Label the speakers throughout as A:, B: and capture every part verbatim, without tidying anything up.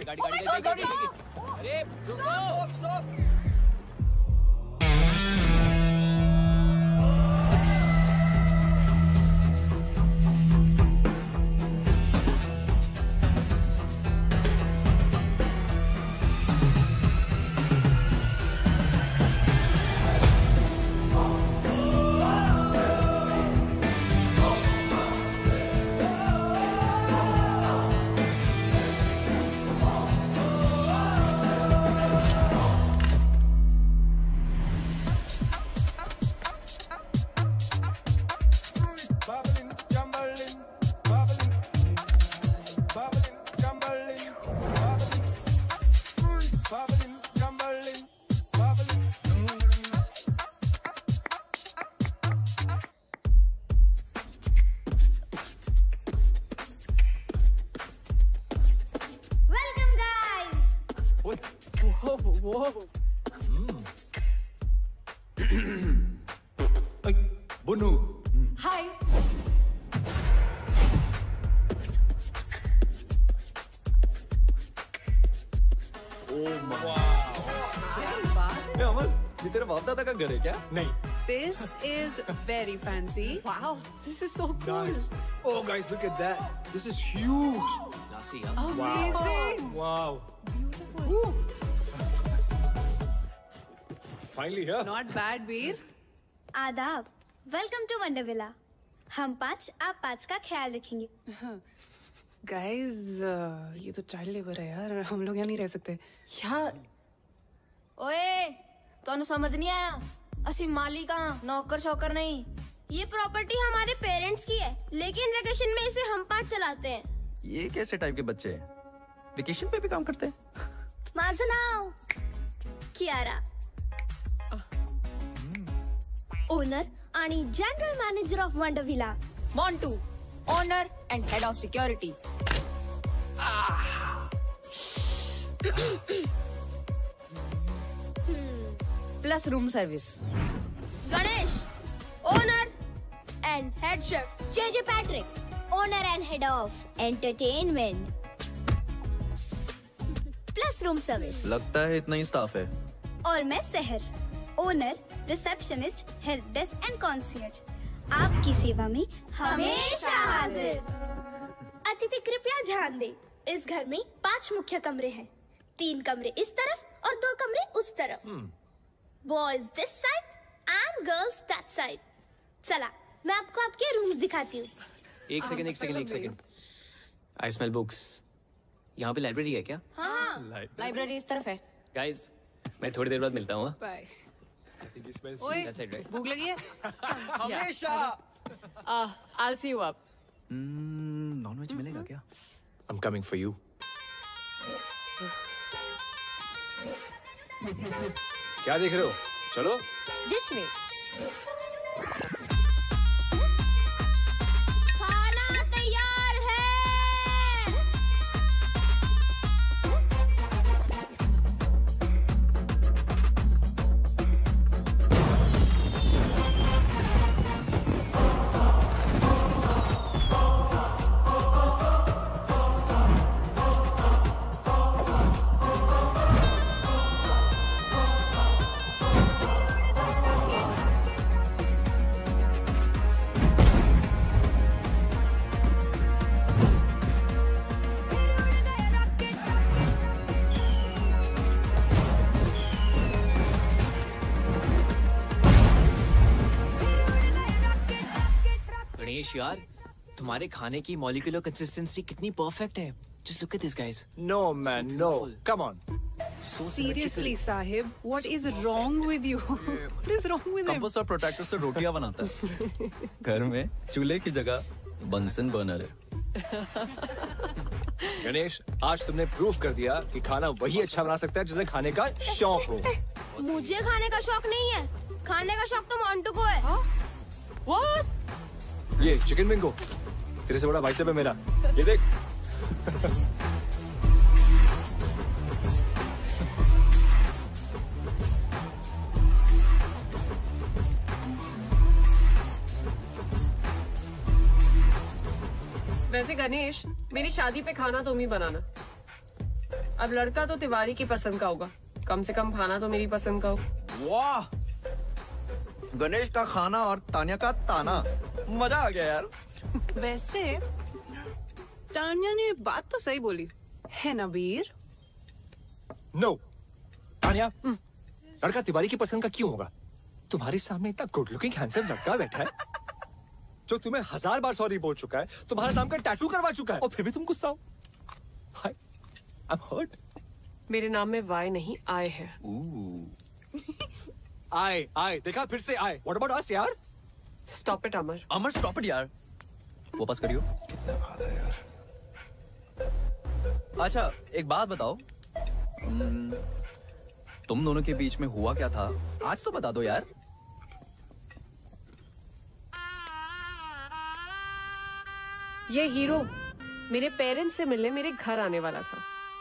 A: गाड़ी गाड़ी गाड़ी अरे रुको स्टॉप
B: बुनू
C: हाय
B: अमन ये तेरे बाप दादा का घर है क्या?
A: नहीं
D: This is very fancy.
C: wow this is so cool
A: Nice. Oh guys look at that. This is huge.
B: Lassi,
C: amazing
A: Wow.
C: beautiful
A: Finally here.
D: Not bad, Veer.
E: आदाब, वेलकम टू वंडर विला। हम पाँच आप पाँच का ख्याल रखेंगे।
D: Guys, uh, ये तो चाइल्ड लेबर है यार, हम लोग यहाँ नहीं रह सकते।
C: यार
F: ओए तोनु समझ नहीं आया, असि मालिक हाँ, नौकर शौकर नहीं।
E: ये प्रॉपर्टी हमारे पेरेंट्स की है, लेकिन वेकेशन में इसे हम पाँच चलाते हैं।
B: ये कैसे टाइप के बच्चे हैं? वेकेशन पे भी काम करते हैं?
E: माजनाओ, कियारा, ओनर आणि general manager of wonder villa.
F: Montu, owner and head of security. Plus room service.
E: Ganesh, owner and head chef. JJ Patrick, owner and head of entertainment plus room service.
B: लगता है इतना ही स्टाफ है।
E: और मैं Sahar, owner, receptionist, help desk and concierge. आपकी सेवा में हमेशा हाजिर। अतिथि कृपया ध्यान दें, इस घर में पांच मुख्य कमरे हैं। तीन कमरे इस तरफ और दो कमरे उस तरफ। Boys this side and girls that side. चला, मैं आपको आपके रूम्स दिखाती हूँ।
A: एक सेकंड एक सेकंड एक सेकंड। I smell books. यहाँ पे लाइब्रेरी है क्या?
F: हाँ, लाइब्रेरी इस तरफ है।
A: गाइस, मैं थोड़ी देर बाद मिलता हूँ।
D: Bye.
A: ओए, that's it, right?
D: भूख लगी है?
A: हमेशा।
C: uh I'll see you up
B: non veg मिलेगा क्या?
A: I'm coming for you. क्या देख रहे हो? चलो।
E: This way.
F: खाना तैयार है।
A: गणेश यार, तुम्हारे खाने की मॉलिक्यूलर कंसिस्टेंसी कितनी परफेक्ट है। Just look at this guys.
G: No man, no. Come on.
A: So
D: Seriously, Sahib, what is wrong with you? What is wrong with him?
B: Compost और प्रोटेक्टर से रोटियां बनाता है। घर में चूल्हे की जगह बंसन बर्नर है।
G: गणेश, आज तुमने प्रूव कर दिया कि खाना वही अच्छा बना सकता है जिसे खाने का शौक हो।
F: मुझे खाने का शौक नहीं है, खाने का शौक तो मोंटू को है।
C: what
G: ये चिकन बिंगो, तेरे से बड़ा भाई साहब है मेरा। ये देख।
C: वैसे गणेश, मेरी शादी पे खाना तुम ही बनाना। अब लड़का तो तिवारी की पसंद का होगा, कम से कम खाना तो मेरी पसंद का हो।
B: वाह, गणेश का खाना और तान्या का ताना, मजा आ गया यार।
D: वैसे तान्या ने बात तो सही बोली है ना वीर?
G: नो तान्या, लड़का तिवारी की पसंद का क्यों होगा? तुम्हारे सामने इतना गुड लुकिंग हैंडसम लड़का बैठा है जो तुम्हें हजार बार सॉरी बोल चुका है, तुम्हारा नाम का टैटू करवा चुका है, और फिर भी तुम गुस्सा हो। I am hurt.
C: मेरे नाम में वाई नहीं आए है।
G: आए आए देखा, फिर से आए। व्हाट अबाउट अस यार?
C: Stop it Amar.
B: Amar stop it यार, वापस करियो।
G: कितना खाता है यार।
B: अच्छा एक बात बताओ, हम्म, तुम दोनों के बीच में हुआ क्या था आज तो बता दो यार।
C: ये हीरो मेरे पेरेंट्स से मिलने मेरे घर आने वाला था।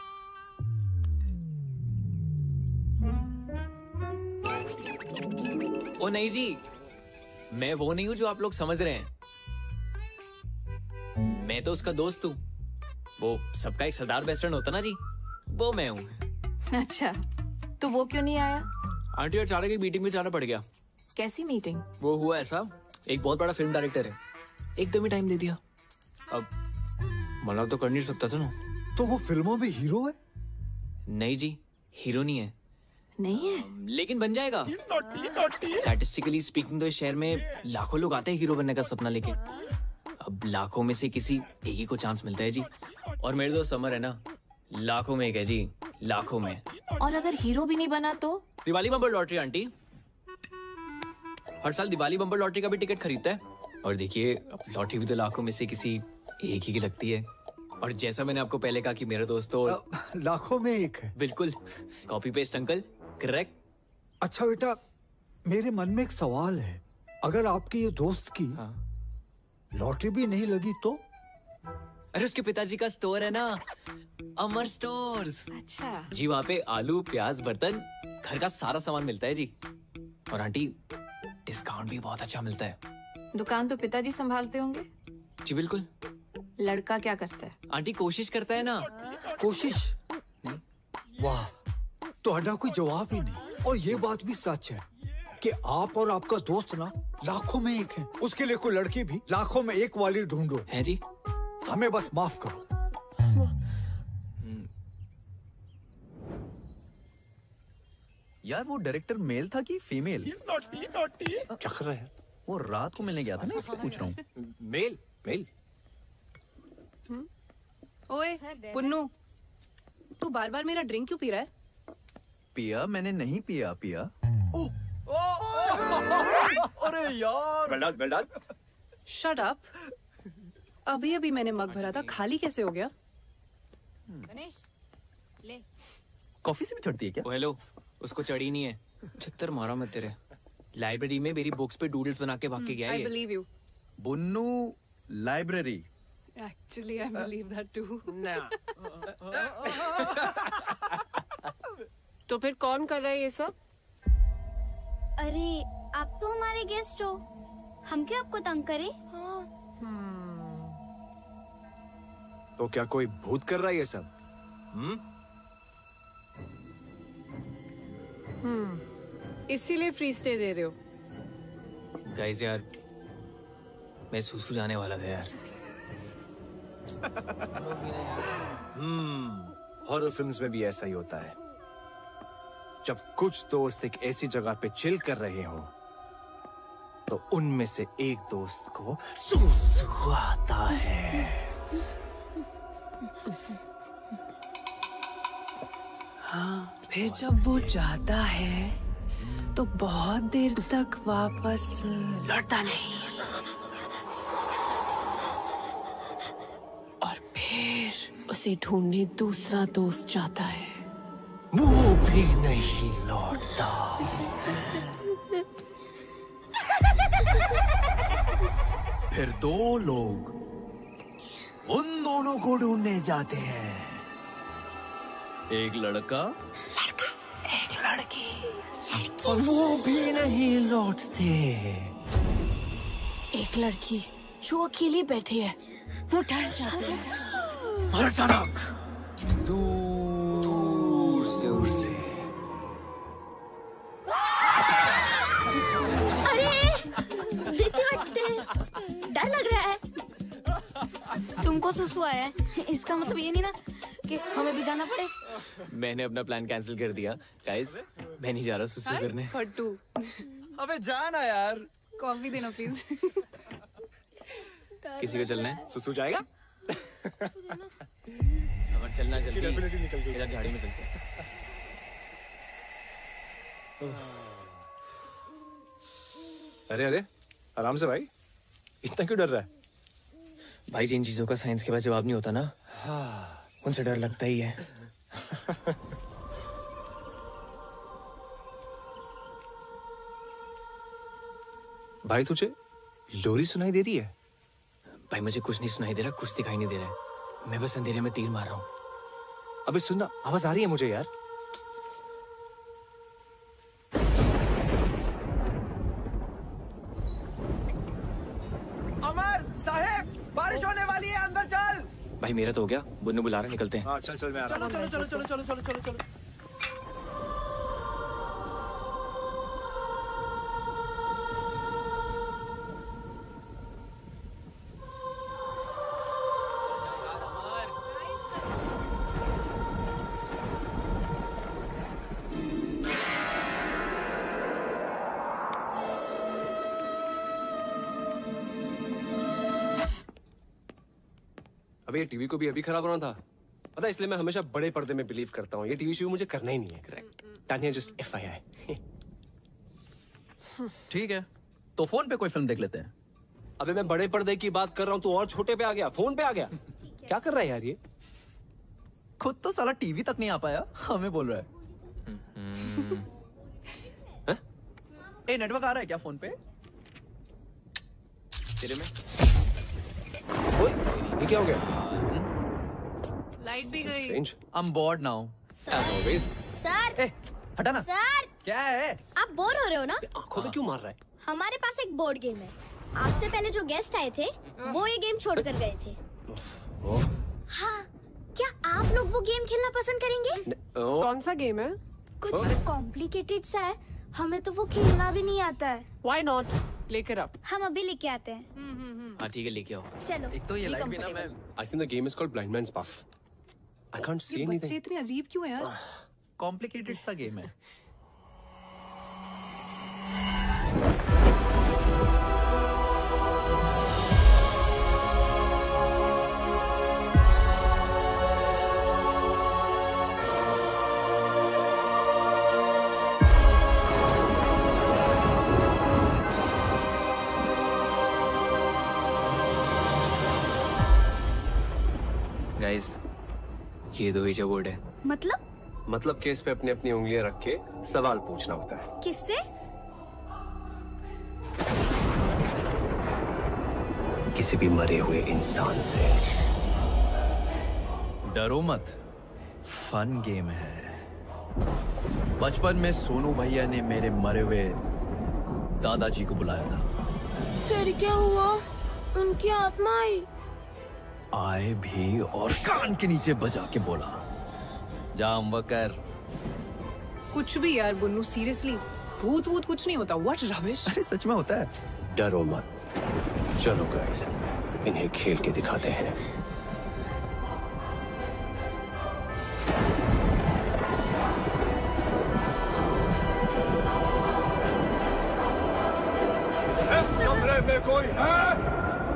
A: ओ नहीं जी, मैं वो नहीं हूं जो आप लोग समझ रहे हैं। मैं तो उसका दोस्त हूँ। वो सबका एक सरदार बेस्ट फ्रेंड होता ना जी, वो मैं हूँ।
H: अच्छा, तो वो क्यों नहीं आया?
A: आंटी अचानक एक मीटिंग में जाना पड़ गया।
H: कैसी मीटिंग?
A: वो हुआ ऐसा, एक बहुत बड़ा फिल्म डायरेक्टर है, एकदम ही टाइम दे दिया। अब मना तो कर नहीं सकता था ना।
I: तो वो फिल्मों में हीरो है?
A: नहीं जी, हीरो नहीं है।
H: नहीं है?
A: लेकिन बन जाएगा। स्टैटिस्टिकली स्पीकिंग तो इस शहर में लाखों लोग आते हैं हीरो बनने का सपना लेके। अब लाखों में से किसी एक ही को चांस मिलता है जी, और मेरे दोस्त समर है ना, लाखों में एक है जी, लाखों में।
H: और अगर हीरो भी नहीं बना तो?
A: दिवाली बम्पर लॉटरी आंटी, हर साल दिवाली बम्पर लॉटरी का भी टिकट खरीदता है। और देखिए, लॉटरी भी तो लाखों में से किसी एक ही की लगती है। और जैसा मैंने आपको पहले कहा कि मेरा दोस्त तो
I: लाखों में एक है।
A: बिल्कुल, कॉपी पेस्ट अंकल, करेक्ट।
I: अच्छा बेटा, मेरे मन में एक सवाल है, अगर आपके ये दोस्त की
A: हाँ।
I: लॉटरी भी नहीं लगी तो?
A: अरे उसके पिताजी का स्टोर है ना, अमर स्टोर्स।
H: अच्छा
A: जी, वहाँ पे आलू प्याज बर्तन घर का सारा सामान मिलता है जी। और आंटी डिस्काउंट भी बहुत अच्छा मिलता है।
H: दुकान तो पिताजी संभालते होंगे?
A: जी बिल्कुल।
H: लड़का क्या करता है?
A: आंटी कोशिश करता है ना।
I: कोशिश? वाह, तो अड्डा कोई जवाब ही नहीं। और ये बात भी सच है कि आप और आपका दोस्त ना लाखों में एक है। उसके लिए कोई लड़की भी लाखों में एक वाली ढूंढो।
A: है जी।
I: हमें बस माफ करो।
B: यार वो डायरेक्टर मेल था कि फीमेल?
G: क्या कर रहा है?
B: वो रात को मिलने गया था ना, इसलिए पूछ रहा हूँ।
G: Mail mail.
D: ओए पुन्नू, तू बार बार मेरा ड्रिंक क्यों पी रहा है?
B: पिया मैंने नहीं पिया पिया। ओ, ओ, अरे यार।
G: Well done, well done.
D: Shut up. अभी अभी मैंने मग भरा था, खाली कैसे हो गया?
F: गणेश ले।
B: कॉफी से भी चढ़ती है क्या?
A: ओ हेलो, उसको चढ़ी नहीं है। छित्तर मारा मत तेरे। लाइब्रेरी में मेरी बुक्स पे डूडल्स बना के भाग के गया है
D: आई
A: ये।
D: Believe you.
B: Bunnu library.
D: Actually I believe that too.
C: तो फिर कौन कर रहा है ये सब?
E: अरे आप तो हमारे गेस्ट हो, हम क्यों आपको तंग करें?
G: तो क्या कोई भूत कर रहा है ये सब? हम्म
C: हम्म इसीलिए फ्री स्टे दे रहे हो?
A: गाइस यार, मैं सूसू जाने वाला था यार।
G: हम्म हॉरर फिल्म्स में भी ऐसा ही होता है। जब कुछ दोस्त एक ऐसी जगह पे चिल कर रहे हो तो उनमें से एक दोस्त को सूसू आता है।
D: हाँ, फिर जब वो जाता है तो बहुत देर तक वापस लौटता नहीं,
C: और फिर उसे ढूंढने दूसरा दोस्त जाता है,
G: वो भी नहीं लौटता।
I: फिर दो लोग उन दोनों को ढूंढने जाते हैं।
B: एक लड़का,
D: एक लड़की,
G: और वो भी नहीं लौटते।
C: एक लड़की जो अकेली बैठी है, वो डर जाती है।
G: और अचानक तू
F: सुसु आया है, इसका मतलब ये नहीं ना कि हमें भी जाना पड़े।
A: मैंने अपना प्लान कैंसिल कर दिया गाइस, मैं नहीं जा रहा सुसु करने।
H: फट्टू,
B: अबे जाना यार।
H: कॉफी देना प्लीज।
A: किसी को चलना है?
G: सुसु जाएगा?
A: अगर चलना जल्दी, इधर झाड़ी में चलते हैं।
G: अरे अरे आराम से भाई, इतना क्यों डर रहा है?
A: भाई जिन चीजों का साइंस के बाद जवाब नहीं होता ना, उनसे डर लगता ही है।
G: भाई तुझे लोरी सुनाई दे रही है?
A: भाई मुझे कुछ नहीं सुनाई दे रहा, कुछ दिखाई नहीं दे रहा है। मैं बस अंधेरे में तीर मार रहा हूँ।
G: अबे सुनना, आवाज आ रही है मुझे यार।
B: अमर साहेब, बारिश होने वाली है, अंदर चल।
A: भाई मेरा तो हो गया, बुन्नू बुला रहा है, निकलते हैं।
G: हाँ चल चल, मैं आ रहा हूँ।
B: चलो चलो चलो चलो चलो चलो चलो।
J: अबे ये टीवी को भी अभी खराब होना था, पता है, इसलिए मैं हमेशा बड़े पर्दे में बिलीव करता हूँ। ये टीवी शो मुझे करना ही नहीं है। Correct. Tania just F I I.
B: ठीक है, तो फोन पे कोई फिल्म देख लेते हैं।
J: अबे मैं बड़े पर्दे की बात कर रहा हूँ, तू और छोटे पे आ गया, फोन पे आ गया। क्या कर रहा है यार ये?
B: खुद तो साला टीवी तक नहीं आ पाया, हमें बोल रहा है। ए, नेटवर्क आ रहा है क्या फोन पे?
A: तेरे में?
J: ओए, ये क्या हो गया?
H: लाइट भी गई।
B: I'm bored now.
J: As always.
E: Sir,
B: ए, हटा ना।
E: सर,
B: क्या है?
E: आप बोर हो रहे हो ना?
J: आंखों में क्यों मार रहा है?
E: हमारे पास एक बोर्ड गेम है। आपसे पहले जो गेस्ट आए थे, वो ये गेम छोड़ कर गए थे। हाँ, क्या आप लोग वो गेम खेलना पसंद करेंगे?
C: कौन सा गेम है?
E: कुछ कॉम्प्लिकेटेड सा है, हमें तो वो खेलना भी नहीं आता है।
C: Why not? लेकर आप।
E: हम अभी लेके आते हैं।
A: हाँ ठीक है, लेके आओ।
E: चलो।
B: एक तो ये लाइट भी ना, मैं
J: I think the game is called Blind Man's Buff. I can't see
H: ये
J: anything.
H: बच्चे इतने अजीब क्यों हैं यार?
B: कॉम्प्लिकेटेड सा गेम है।
A: गाइस, ये दो ही बोर्ड है।
E: मतलब?
J: मतलब केस पे अपनी अपनी उंगलियां रख के सवाल पूछना होता है।
E: किससे?
J: किसी भी मरे हुए इंसान से।
B: डरो मत, फन गेम है। बचपन में सोनू भैया ने मेरे मरे हुए दादाजी को बुलाया था।
F: फिर क्या हुआ? उनकी आत्मा आई।
B: आए भी और कान के नीचे बजा के बोला, जाम वकर।
H: कुछ भी यार बुन्नू, सीरियसली भूत वूत कुछ नहीं होता। What rubbish.
B: अरे सच में होता है।
J: डरो मत, चलो गाइस, इन्हें खेल के दिखाते हैं।
G: इस कमरे में कोई है?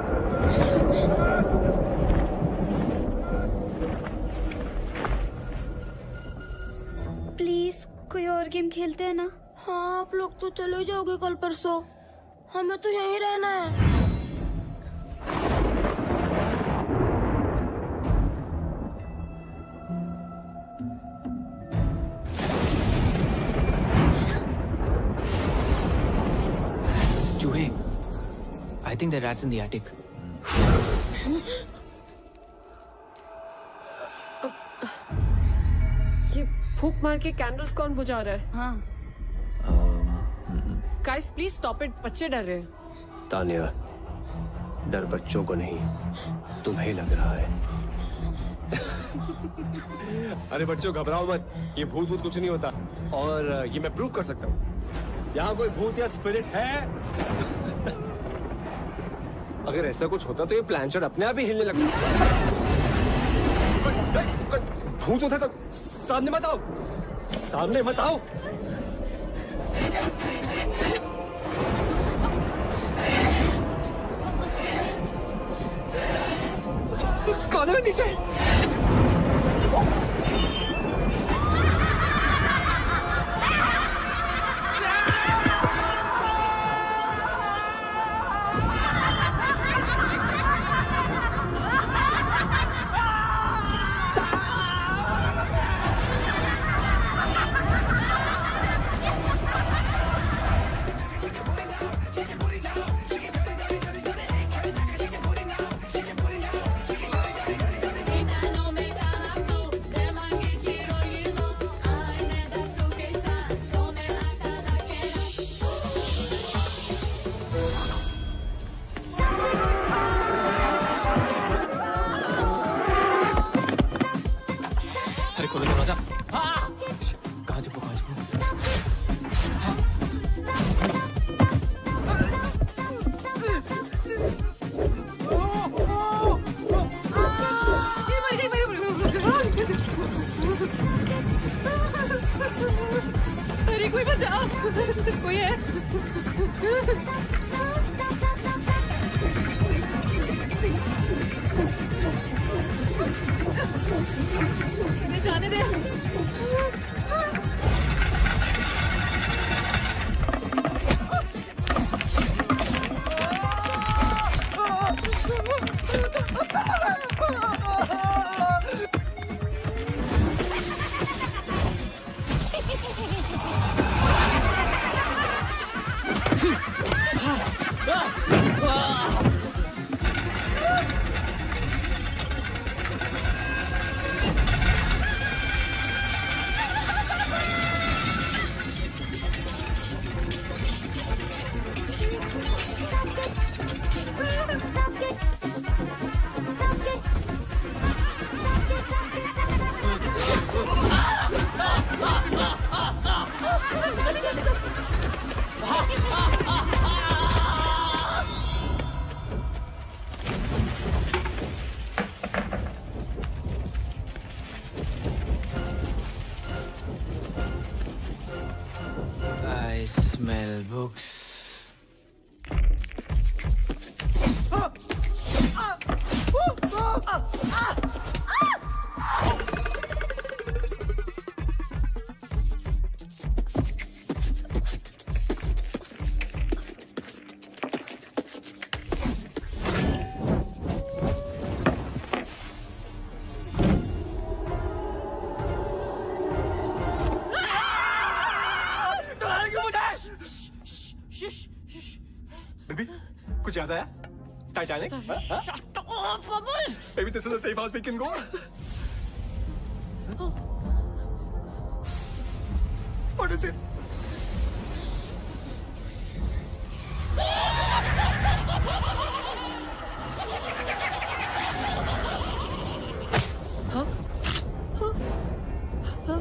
E: प्लीज कोई और गेम खेलते हैं ना?
F: हाँ, आप लोग तो चले जाओगे कल परसों, हमें तो यहीं रहना है।
A: चूहे, I think the rat's in the attic.
C: ये फूक मार के कैंडल्स कौन बुझा रहा है?
F: हाँ।
C: गाइस प्लीज स्टॉप इट, बच्चे डर रहे हैं।
J: तानिया, डर बच्चों को नहीं, तुम्हें लग रहा है। अरे बच्चों घबराओ मत, ये भूत भूत कुछ नहीं होता, और ये मैं प्रूव कर सकता हूँ। यहाँ कोई भूत या स्पिरिट है? अगर ऐसा कुछ होता तो ये प्लानचेट अपने आप ही हिलने लगता। भूत उठा तो सामने मत आओ, सामने मत आओ। कौन है नीचे?
C: अरे कोई बचाओ, कोई है? इन्हें जाने दे।
A: I smell books.
J: बेबी, कुछ याद आया? Titanic? Maybe this is the safe house we can go. What is it?
C: Huh? Huh? Huh?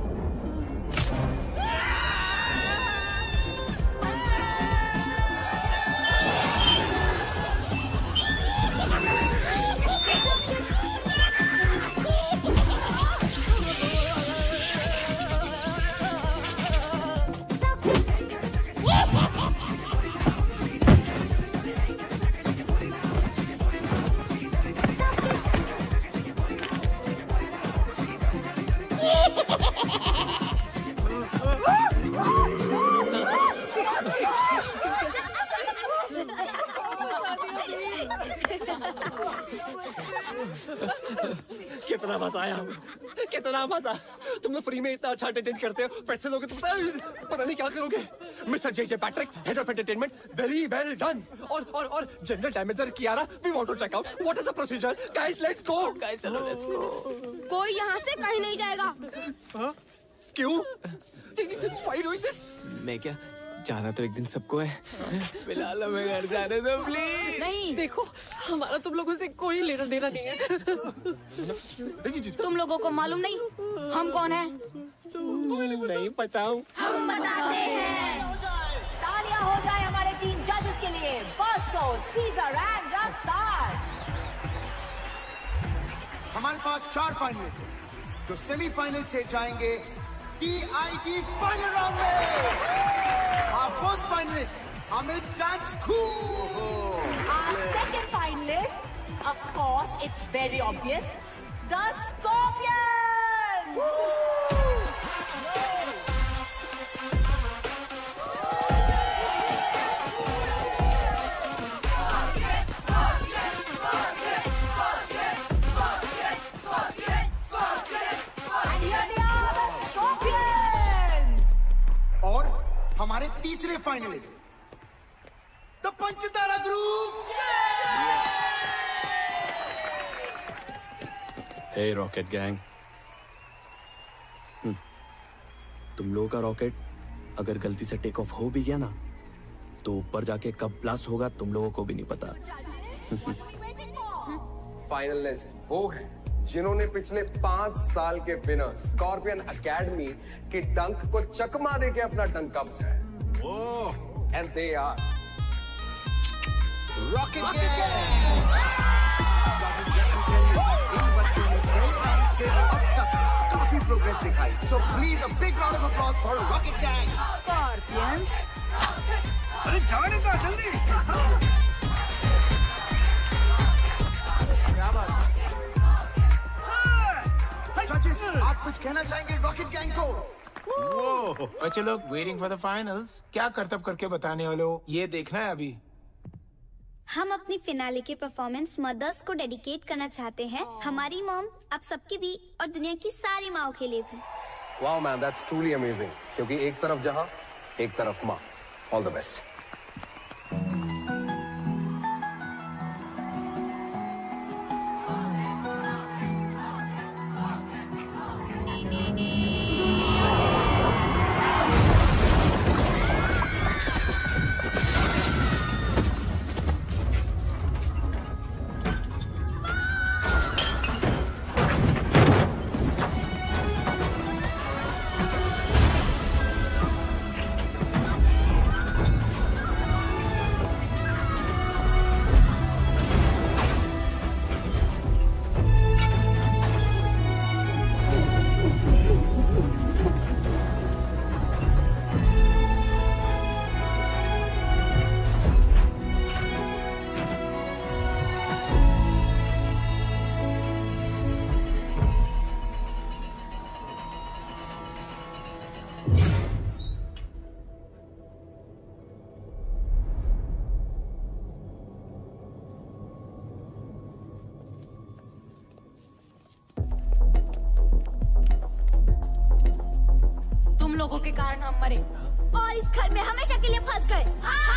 J: कितना मजा आया, कितना मजा। तुम लोग फ्री में इतना अच्छा एंटरटेन करते हो, पैसे लोगे तो पता, पता नहीं क्या करोगे। Mister J J Patrick, head of entertainment, very well done. और और और general damager Kiara, we want to check out what is the procedure. Guys let's go, guys चलो लेट्स गो।
F: कोई यहाँ से कहीं नहीं जाएगा।
J: हाँ? क्यों? Why doing this?
A: मैं क्या जाना तो एक दिन सबको है, फिलहाल हमें घर जाने दो प्लीज।
C: नहीं देखो, हमारा तुम लोगों से कोई लेना देना नहीं है।
F: तुम लोगों को मालूम नहीं हम कौन हैं?
J: नहीं पता हूँ।
F: हम बताते हैं।
K: तालियां हो जाए हमारे तीन जजेस के लिए। बॉस्को, सीजर एंड रफ्तार।
L: हमारे पास चार फाइनलिस्ट हैं जो सेमीफाइनल से जाएंगे टी आई टी फाइनल राउंड में। Our first finalist, Amit Dance Cool.
K: Our second finalist, of course, it's very obvious, the Scorpions. And here they are, the Scorpions.
L: और हमारे तीसरे finalist the Panchtara group.
B: Hey rocket gang, तुम लोगों का रॉकेट अगर गलती से टेक ऑफ हो भी गया ना तो ऊपर जाके कब ब्लास्ट होगा तुम लोगों को भी नहीं पता।
M: फाइनलिस्ट वो है जिन्होंने पिछले पांच साल के बिना स्कॉर्पियन एकेडमी की डंक को चकमा देके अपना डंका बचाया। And they are rocket gang.
L: इन बच्चों ने से अब तक काफी प्रोग्रेस दिखाई। So please a big round of applause for rocket gang.
F: Scorpions.
J: अरे जाने का जल्दी।
L: क्या बात है? जजेस, आप कुछ कहना चाहेंगे रॉकेट गैंग को?
N: वो बच्चे लोग वेटिंग फॉर द फाइनल्स। क्या करतब करके बताने वाले हो, ये देखना है अभी।
E: हम अपनी फिनाले के परफॉर्मेंस मदर्स को डेडिकेट करना चाहते हैं। हमारी मॉम, आप सबकी भी और दुनिया की सारी माओ के लिए भी।
M: Wow man, that's truly amazing. क्योंकि एक तरफ जहां, एक तरफ मां। All the best.
F: लोगों के कारण हम मरे और इस घर में हमेशा के लिए फंस गए।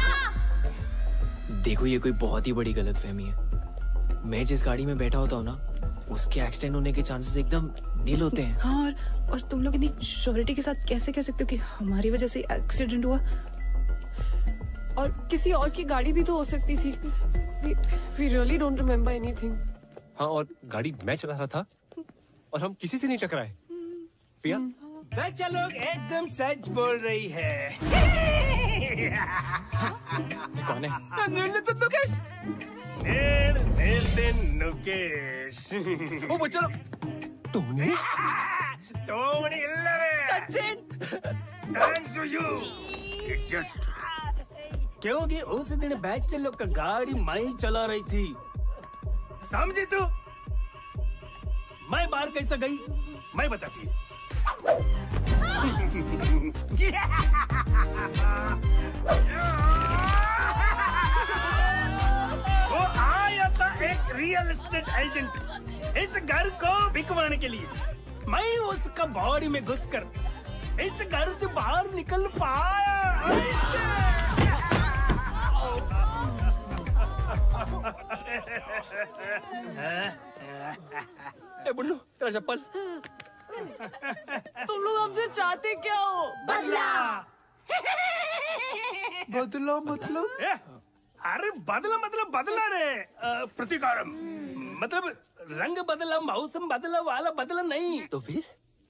A: देखो ये कोई बहुत ही बड़ी गलतफहमी है। मैं जिस गाड़ी में बैठा होता हूँ ना, उसके एक्सीडेंट होने के चांसेस एकदम नील होते हैं।
H: हाँ, और, और तुम लोग इतनी श्योरिटी के साथ कैसे कह सकते हो कि हमारी वजह से एक्सीडेंट हुआ?
C: और किसी और की गाड़ी भी तो हो सकती थी। We, we really don't remember anything.
J: हाँ, और गाड़ी मैं चला रहा था और हम किसी से नहीं टकराए। पिया?
O: बच्चा लोग एकदम सच बोल रही है।
J: कौन है?
O: नीलते नुकेश। नील नीलते नुकेश।
J: ओ बच्चा लोग। टोनी?
O: टोनी इल्लरे।
K: सचिन।
O: Thanks to you. क्योंकि उस दिन बच्चे लोग का गाड़ी मैं चला रही थी, समझी तू? मैं बाहर कैसे गई मैं बताती हूँ। वो आया था एक रियल एस्टेट एजेंट इस घर को बिकवाने के लिए। मैं उसका बॉडी में घुसकर इस घर से बाहर निकल पाया।
J: ए बुन्नू, तेरा चप्पल।
C: तुम लोग हमसे चाहते क्या हो?
F: बदला।
N: बदला मतलब?
O: अरे बदला मतलब बदला रे, प्रतिकारम मतलब रंग बदला, मौसम बदला वाला बदला नहीं।
J: तो फिर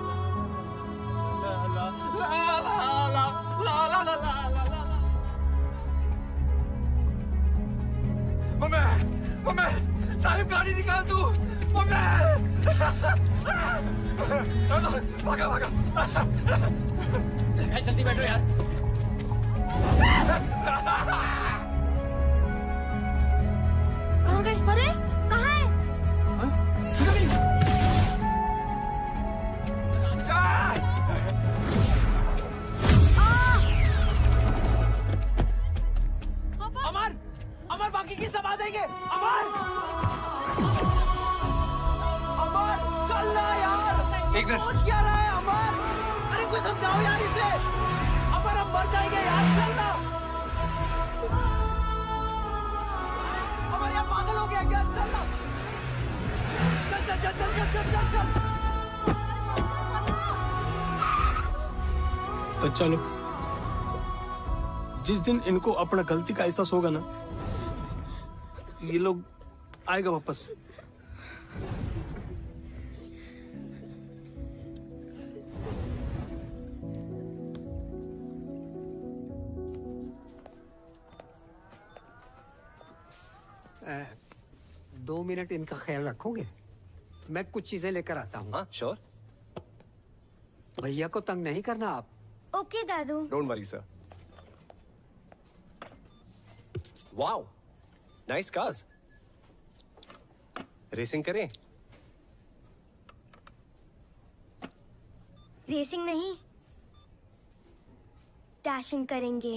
J: वो मैं साहिब गाड़ी निकाल तू वो मैं भागा भागा
A: जल्दी बैठो यार।
E: कहाँ गए? अरे कहाँ है?
D: अमर अमर बाकी की सब आ जाएंगे। अमर अमर चल ना यार।
J: एक मिनट।
D: सोच क्या रहा है अमर? अरे कोई समझाओ यार इसे। अमर हम मर जाएंगे यार, चल ना। अमर यार पागल हो गया क्या? चल ना। चल चल चल चल चल चल चल चल।
O: तो चलो, जिस दिन इनको अपना गलती का एहसास होगा ना, ये लोग आएगा वापस।
P: दो मिनट इनका ख्याल रखोगे? मैं कुछ चीजें लेकर आता हूँ।
J: हाँ श्योर।
P: भैया को तंग नहीं करना आप।
E: ओके दादू।
J: Don't worry sir. Wow, nice cars. Racing करें?
E: रेसिंग नहीं, डैशिंग करेंगे।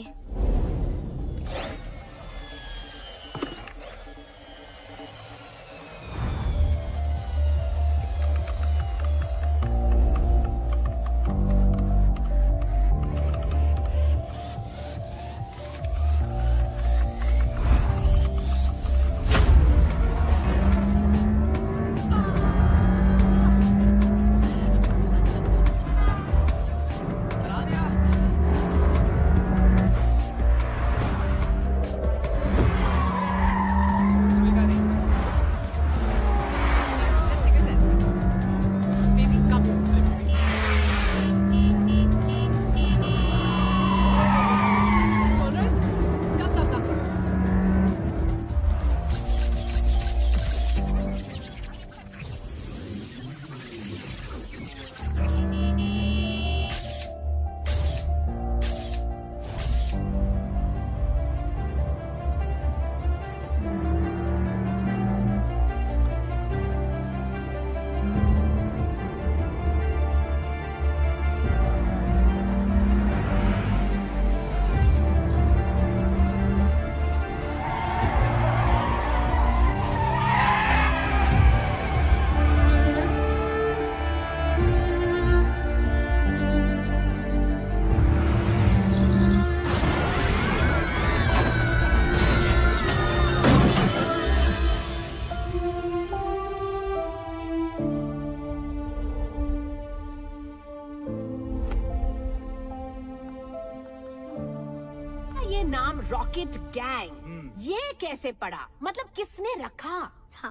Q: नाम रॉकेट गैंग ये कैसे पड़ा? मतलब किसने रखा?
F: हाँ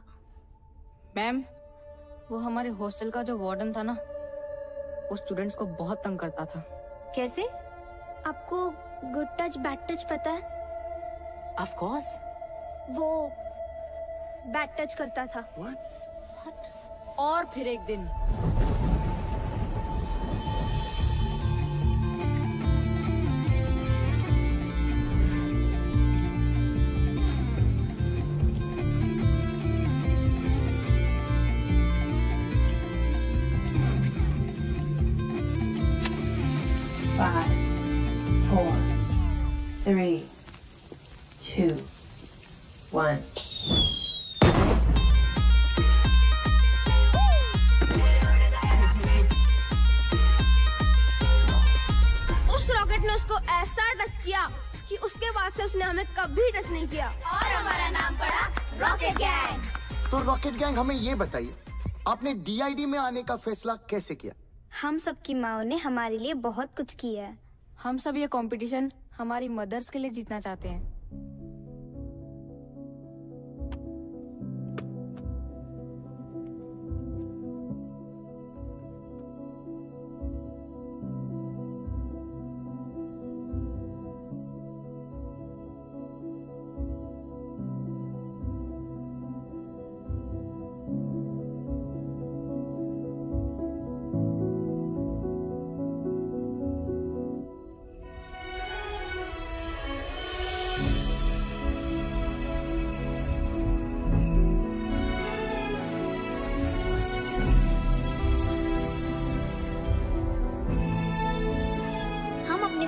F: मैम, वो हमारे हॉस्टल का जो वार्डन था ना, वो स्टूडेंट्स को बहुत तंग करता था।
Q: कैसे?
E: आपको गुड टच बैड टच पता है?
Q: Of course.
E: वो बैड टच करता था।
Q: What?
F: और फिर एक दिन
K: Five, four, three, two, one.
E: उस रॉकेट ने उसको ऐसा टच किया कि उसके बाद से उसने हमें कभी टच नहीं किया और हमारा नाम पड़ा रॉकेट गैंग।
L: तो रॉकेट गैंग हमें ये बताइए, आपने डी आई डी में आने का फैसला कैसे किया?
E: हम सबकी माओ ने हमारे लिए बहुत कुछ किया है।
F: हम सब ये कंपटीशन हमारी मदर्स के लिए जीतना चाहते हैं।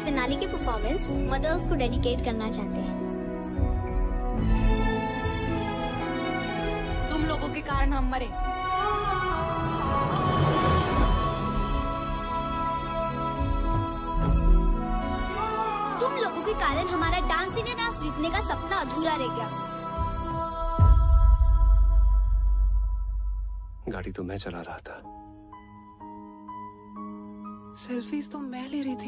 E: फिनाले की परफॉर्मेंस मदर्स को डेडिकेट करना चाहते हैं।
F: तुम लोगों के कारण हम मरे।
E: तुम लोगों के कारण हमारा डांस इंडिया डांस जीतने का सपना अधूरा रह गया।
J: गाड़ी तो मैं चला रहा था।
C: सेल्फीज तो मैं ले रही थी।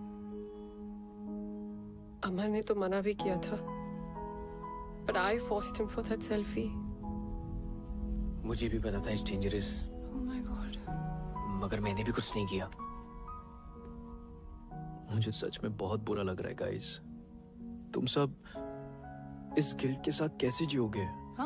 C: अमर ने तो मना भी किया था, but I forced him for that selfie.
A: मुझे भी पता था it's dangerous.
C: Oh my God.
A: मगर मैंने भी कुछ नहीं किया।
B: मुझे सच में बहुत बुरा लग रहा है गाइस। तुम सब इस गिल्ट के साथ कैसे जियोगे?
H: हाँ?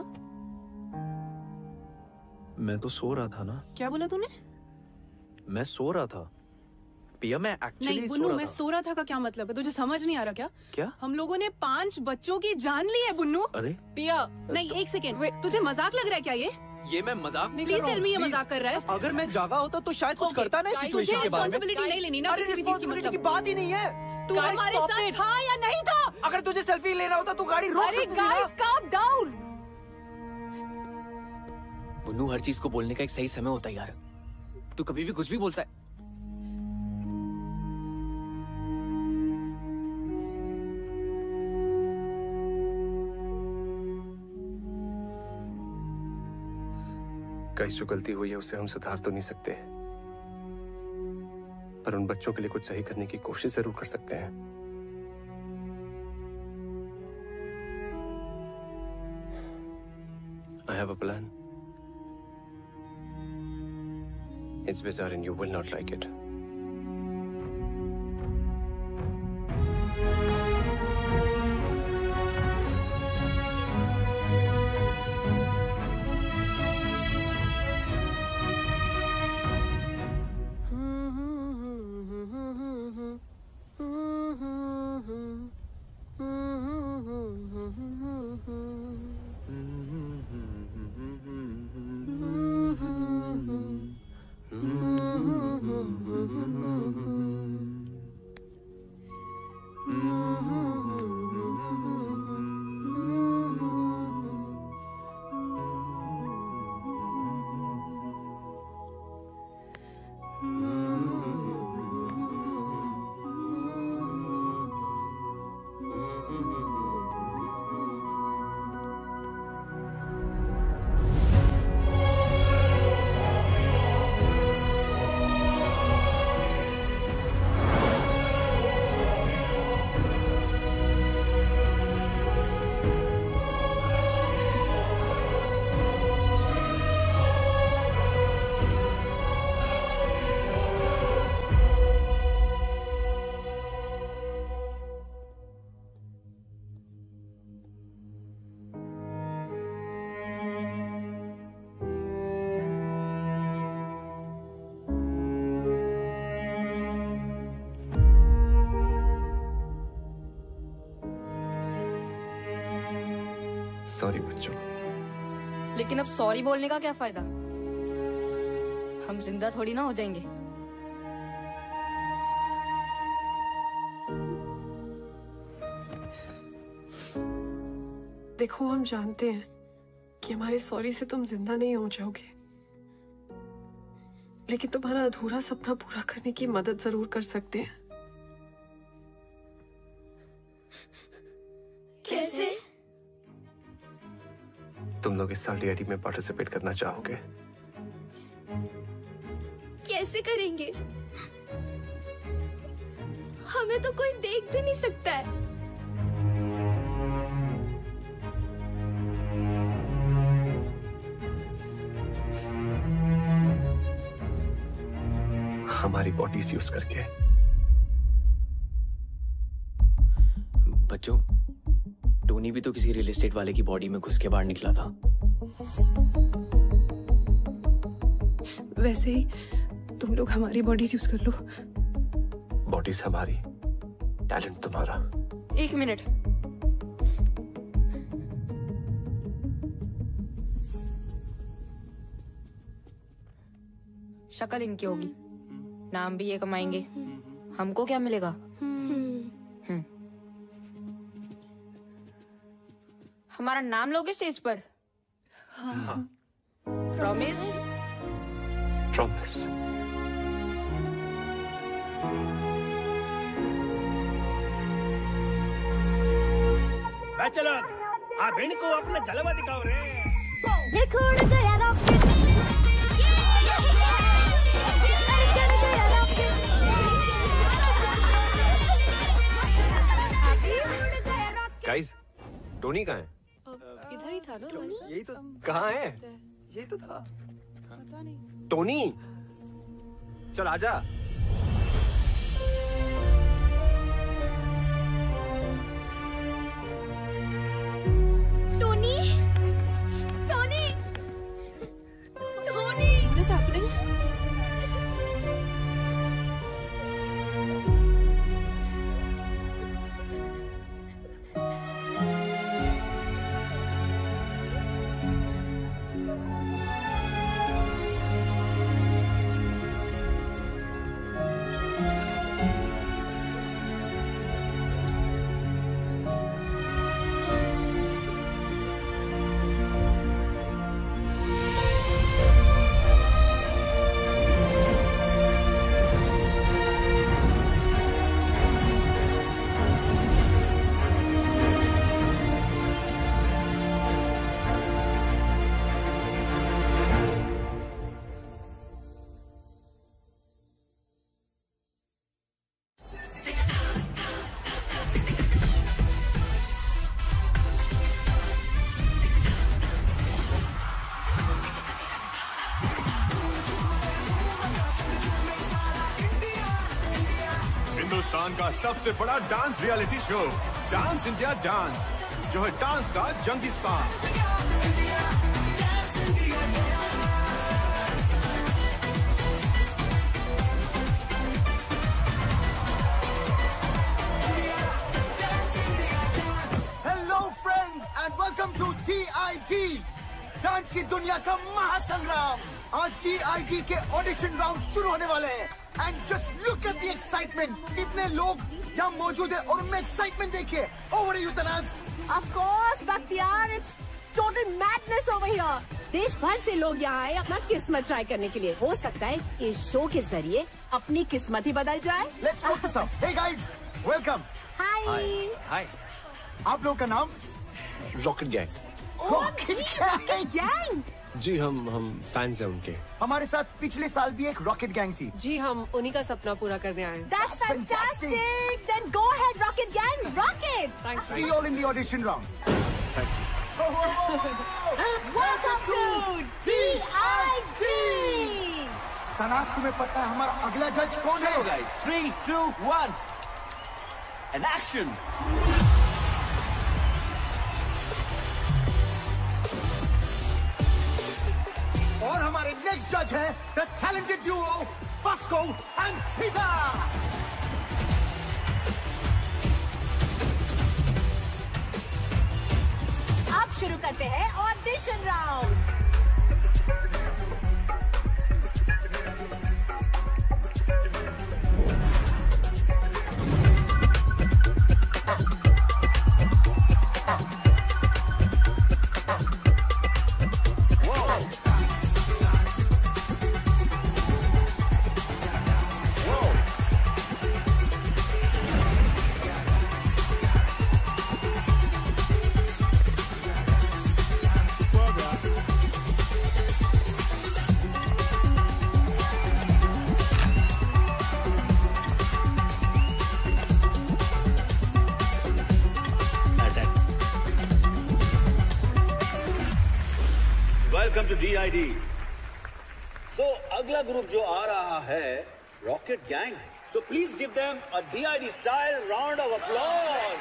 B: मैं तो सो रहा था ना।
H: क्या बोला तूने?
B: मैं सो रहा था। पिया मैं एक्चुअली
H: नहीं
B: सो
H: बुन्नू,
B: रहा
H: मैं
B: था।
H: सो रहा था का क्या मतलब है? तुझे समझ नहीं आ रहा क्या?
B: क्या?
H: हम लोगों ने पांच बच्चों की जान ली है बुन्नू।
B: अरे
C: पिया
H: नहीं, एक सेकेंड, तुझे मजाक लग रहा है क्या ये?
B: ये मैं मजाक नहीं कर
H: प्लीज
B: रहा
H: टेल
B: हूँ,
H: मी ये
B: please।
H: मजाक कर रहा है?
D: अगर मैं जागा होता तो शायद कुछ करता ना इस सिचुएशन के बारे में।
H: रिस्पांसिबिलिटी नहीं लेनी ना
D: अरे
H: किसी भी चीज की,
D: रिस्पांसिबिलिटी की
H: मतलब
D: बात ही नहीं है।
H: तू
C: Guys,
H: हमारे
C: stop
H: साथ
C: it.
H: था या नहीं था?
D: अगर तुझे सेल्फी लेना होता तो गाड़ी रोक
C: अरे
D: सकती थी ना।
C: guys, calm down.
A: बुन्नू, हर चीज को बोलने का एक सही समय होता है यार। तू कभी भी कुछ भी बोलता है।
J: कई जो गलती हुई है उसे हम सुधार तो नहीं सकते, पर उन बच्चों के लिए कुछ सही करने की कोशिश जरूर कर सकते हैं। I have a plan. It's bizarre and you will not like it. Sorry बच्चों।
F: लेकिन अब सॉरी बोलने का क्या फायदा? हम जिंदा थोड़ी ना हो जाएंगे।
C: देखो, हम जानते हैं कि हमारे सॉरी से तुम जिंदा नहीं हो जाओगे, लेकिन तुम्हारा अधूरा सपना पूरा करने की मदद जरूर कर सकते हैं।
E: कैसे?
J: तुम लोग इस साल डी आई डी में पार्टिसिपेट करना चाहोगे?
E: कैसे करेंगे? हमें तो कोई देख भी नहीं सकता है।
J: हमारी बॉडीज यूज करके।
A: बच्चों, टोनी भी तो किसी रियल एस्टेट वाले की बॉडी में घुस के बाहर निकला था।
H: वैसे ही तुम लोग हमारी बॉडीज यूज कर लो।
J: बॉडीज हमारी, टैलेंट तुम्हारा।
F: एक मिनट। शक्ल इनकी होगी, नाम भी ये कमाएंगे, हमको क्या मिलेगा? हमारा नाम लोगे स्टेज पर?
J: हाँ।
F: प्रॉमिस?
J: प्रॉमिस।
O: बैचलर, आप इनको अपना जलवा दिखाओ रे।
E: देखो उड़ गया रॉकेट।
J: गाइस, टोनी कहाँ है?
C: इधर ही था ना?
J: यही तो। कहाँ है?
D: यही तो था।
J: टोनी, चल आजा।
E: Tony, Tony, Tony.
C: What is happening?
R: Hindustan का सबसे बड़ा dance reality show dance India dance, जो है डांस का जंगी star.
L: Hello friends and welcome to D I D, dance की दुनिया का महासंग्राम। आज डी आई डी के ऑडिशन राउंड शुरू होने वाले हैं and just look at the excitement. इतने लोग यहाँ मौजूद है और उनमें एक्साइटमेंट देखिए। Over you Tanaaz.
Q: Of course, Bakhtiyar, it's total madness over here. देश भर से लोग यहाँ आए अपना किस्मत ट्राई करने के लिए। हो सकता है इस शो के जरिए अपनी किस्मत ही बदल जाए।
L: Let's go to some. Hey guys, welcome.
Q: Hi.
J: हाय।
L: आप लोग का नाम?
J: Rocket gang.
L: Rocket
Q: gang.
J: जी हम हम फैंस हैं उनके।
L: हमारे साथ पिछले साल भी एक रॉकेट गैंग थी।
C: जी हम उन्हीं का सपना पूरा करने आए हैं।
Q: That's fantastic. Then go ahead, Rocket Gang. Rocket.
C: Thanks.
L: See you all in the audition round.
Q: Welcome to D I D.
L: Tanaz, तुम्हें पता है हमारा अगला जज कौन है?
D: guys, three, two, one, and action.
L: और हमारे नेक्स्ट जज है the talented duo Bosco and Caesar.
Q: अब शुरू करते हैं audition round.
R: Welcome to D I D. So अगला ग्रुप जो आ रहा है rocket gang, so please give them a D I D style round of applause.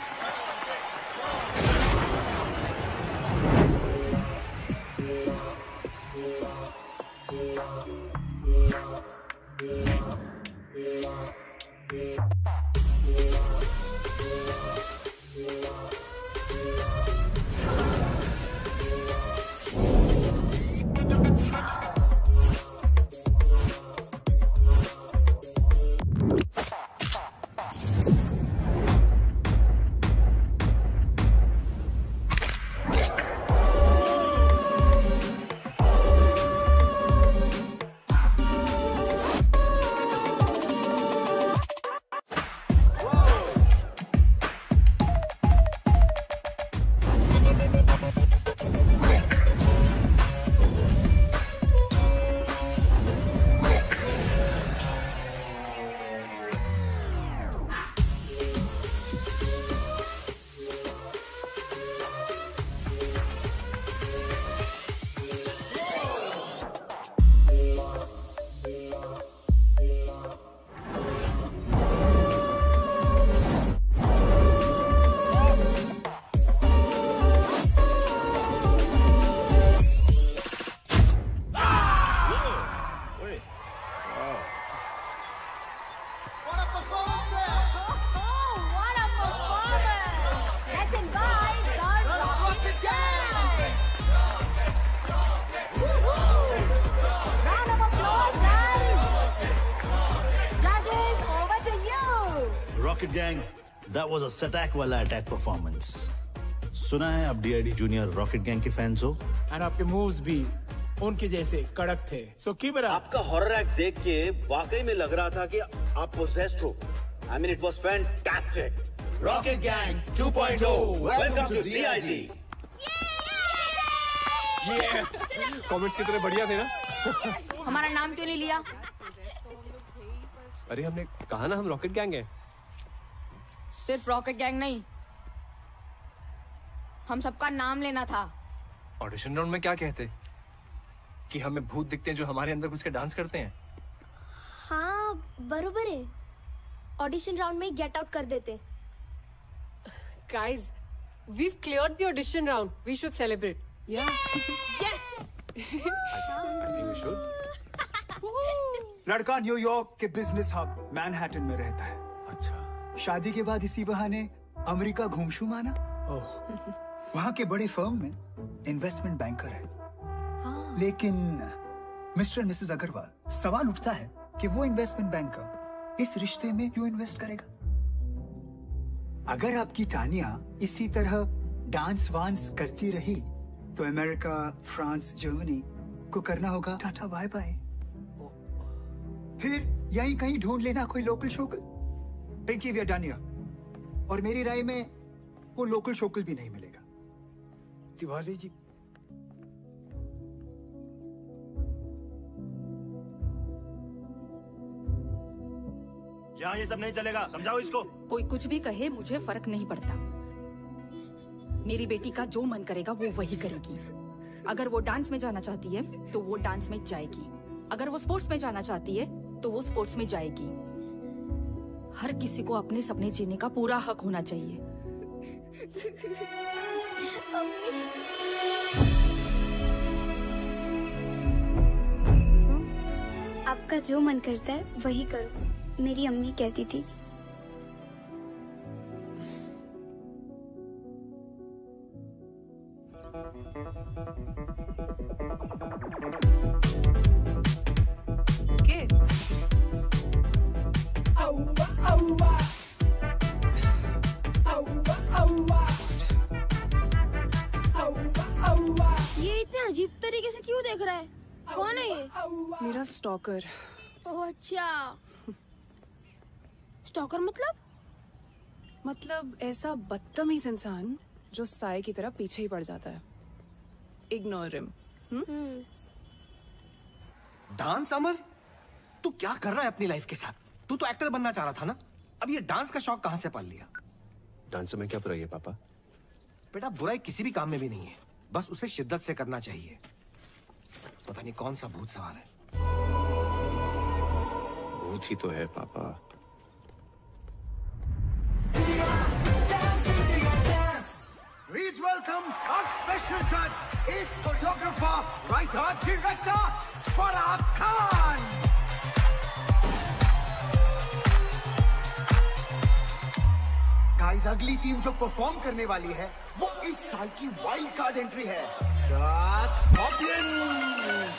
R: Rocket gang, that was a सटैक वाला अटैक परफॉर्मेंस। सुना है आप डीआईडी जूनियर रॉकेट गैंग के फैंस हो?
N: और आपके मूव्स भी उनके जैसे कड़क थे। So keep it up.
R: आपका हॉरर एक्ट देख के वाकई में लग रहा था कि आप पोजेस्ड हो। I mean it was fantastic. Rocket Gang two point O, welcome to DID.
J: ये कमेंट्स कितने बढ़िया थे ना।
F: हमारा नाम क्यों नहीं लिया?
J: अरे हमने कहा ना हम रॉकेट गैंग हैं।
F: सिर्फ रॉकेट गैंग नहीं, हम सबका नाम लेना था।
G: ऑडिशन राउंड में क्या कहते कि हमें भूत दिखते हैं जो हमारे अंदर घुस के डांस करते हैं?
E: हाँ बरोबर है, ऑडिशन राउंड में गेट आउट कर देते।
C: Guys, we've cleared the audition round. We should celebrate.
Q: Yeah.
C: Yes.
G: I think we should.
I: लड़का न्यूयॉर्क के बिजनेस हब मैनहट्टन में रहता है।
G: अच्छा।
I: शादी के बाद इसी बहाने अमेरिका घूमशू माना। ओह। वहाँ के बड़े फर्म में इन्वेस्टमेंट बैंकर है। हाँ। लेकिन मिस्टर और मिसेस अग्रवाल, सवाल उठता है कि वो इन्वेस्टमेंट बैंकर इस रिश्ते में क्यों इन्वेस्ट करेगा? अगर आपकी टानिया इसी तरह डांस वांस करती रही तो अमेरिका, फ्रांस, जर्मनी को करना होगा टाटा बाय बाय। फिर यहीं कहीं ढूंढ लेना कोई लोकल शोकल। Pinky we are done here. और मेरी राय में वो लोकल शोकल भी नहीं मिलेगा। तिवारी जी,
R: यहाँ ये सब नहीं चलेगा, समझाओ इसको।
S: कोई कुछ भी कहे, मुझे फर्क नहीं पड़ता। मेरी बेटी का जो मन करेगा वो वही करेगी। अगर वो डांस में जाना चाहती है तो वो डांस में जाएगी, अगर वो स्पोर्ट्स में जाना चाहती है तो वो स्पोर्ट्स में जाएगी। हर किसी को अपने सपने जीने का पूरा हक होना चाहिए।
E: आपका जो मन करता है वही करो, मेरी अम्मी कहती थी। ये इतने अजीब तरीके से क्यों देख रहा है? कौन है ये?
C: मेरा स्टॉकर।
E: ओह अच्छा, स्टॉकर मतलब?
C: मतलब ऐसा बदतमीज इंसान जो साए की तरह पीछे ही पड़ जाता है। Ignore him.
J: डांस अमर, तू क्या कर रहा है अपनी लाइफ के साथ? तू तो एक्टर बनना चाह रहा था ना, अब ये डांस का शौक कहां से पाल लिया?
G: डांस में क्या बुराई है पापा?
J: बेटा बुराई किसी भी काम में भी नहीं है, बस उसे शिद्दत से करना चाहिए। पता नहीं कौन सा भूत सवार है।
G: भूत ही तो है पापा।
L: Please welcome our special judge, ace choreographer, writer, director, Farah Khan. Guys, अगली टीम जो परफॉर्म करने वाली है वो इस साल की वाइल्ड कार्ड एंट्री है, The Scorpions.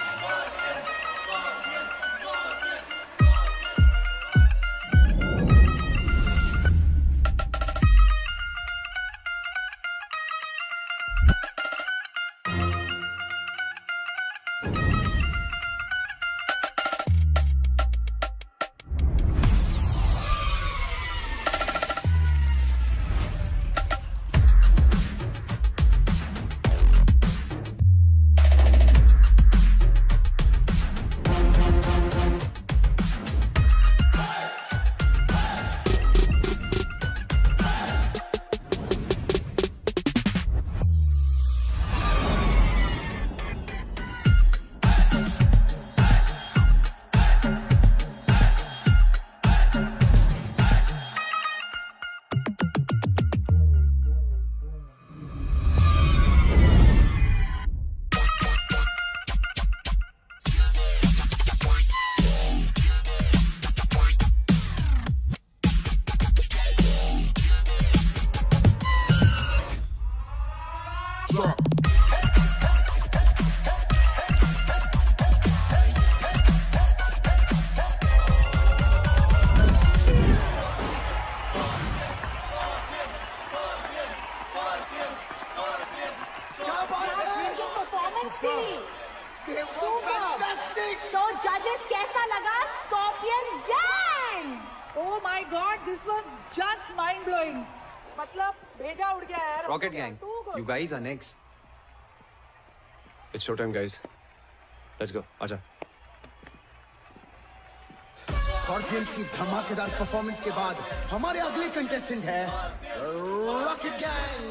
T: Oh my God, this was just mind blowing. मतलब भेजा उड़ गया यार.
U: Rocket Gang, you guys are next.
J: It's showtime, guys. Let's go. आजा.
L: स्कॉर्पियंस की धमाकेदार परफॉर्मेंस के बाद हमारे अगले कंटेस्टेंट है रॉकेट गैंग.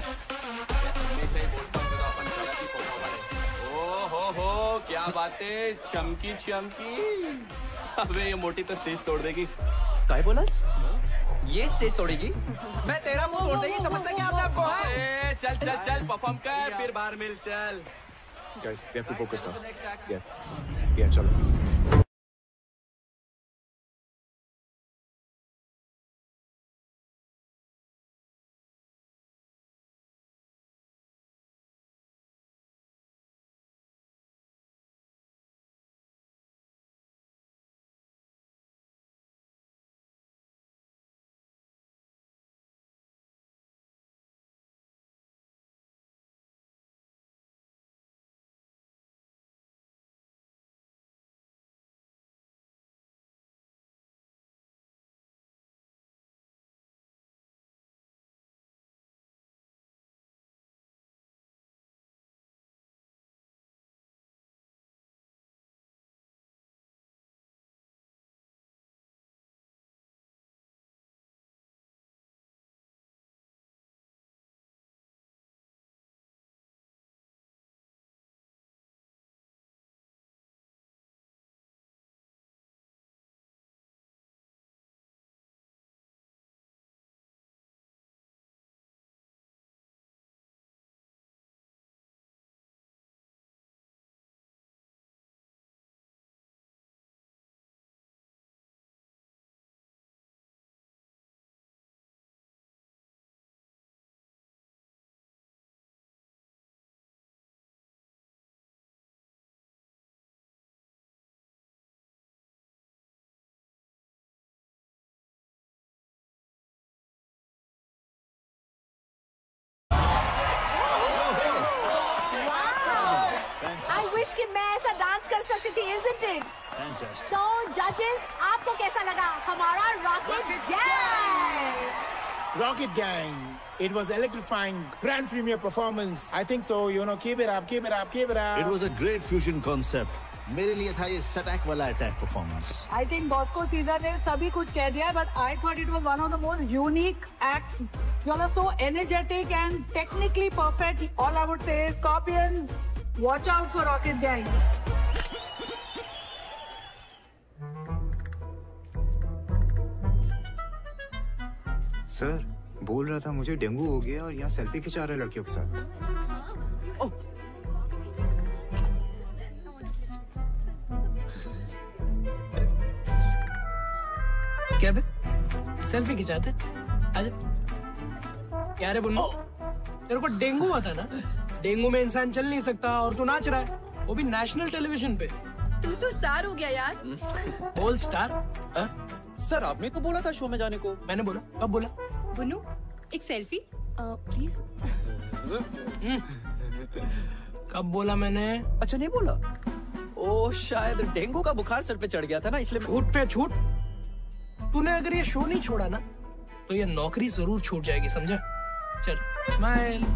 B: ओ हो हो, क्या बातें, चमकी चमकी. अबे ये मोटी तो स्टेज तोड़ देगी.
D: काय बोलस? ये स्टेज तोड़ेगी? मैं तेरा मुंह तोड़ देगी, समझता क्या आपने आपको है?
B: चल चल चल परफॉर्म कर, फिर बाहर मिल चल.
J: Guys, we have to focus now. Yeah, yeah, चलो.
Q: कि मैं ऐसा डांस कर सकती थी, isn't it? So judges, आपको कैसा लगा हमारा Rocket Gang?
N: Rocket Gang, it was electrifying, grand premiere performance. I think so, you know, keep it up, keep it up, keep it up.
R: It was a great fusion concept. मेरे लिए था ये सटैक वाला attack performance.
T: I think Bosco Caesar ने सभी कुछ कह दिया, but I thought it was one of the most unique acts. You all are so energetic and technically perfect. All I would say is, Scorpions, watch out for Rocket Gang.
U: Sir, बोल रहा था मुझे dengue हो गया और यहाँ selfie खिंचा रहे लड़कियों के साथ.
D: oh.
O: क्या बे? सेल्फी खिंचाते? आजा. क्या रे बुन्नू? तेरे को डेंगू हुआ था ना? डेंगू में इंसान चल नहीं सकता और तू नाच रहा है, वो भी नेशनल टेलीविजन पे.
H: तू तो स्टार हो गया यार.
O: बोल स्टार?
D: आ? सर आपने तो बोला था शो में जाने को.
O: मैंने बोला? कब बोला?
S: बुन्नू, एक सेल्फी प्लीज.
O: कब बोला मैंने?
D: अच्छा नहीं बोला. ओ शायद डेंगू का बुखार सर पे चढ़ गया था ना, इसलिए.
O: छूट पे छूट. तूने अगर ये शो नहीं छोड़ा ना तो ये नौकरी जरूर छूट जाएगी, समझा? चल स्माइल.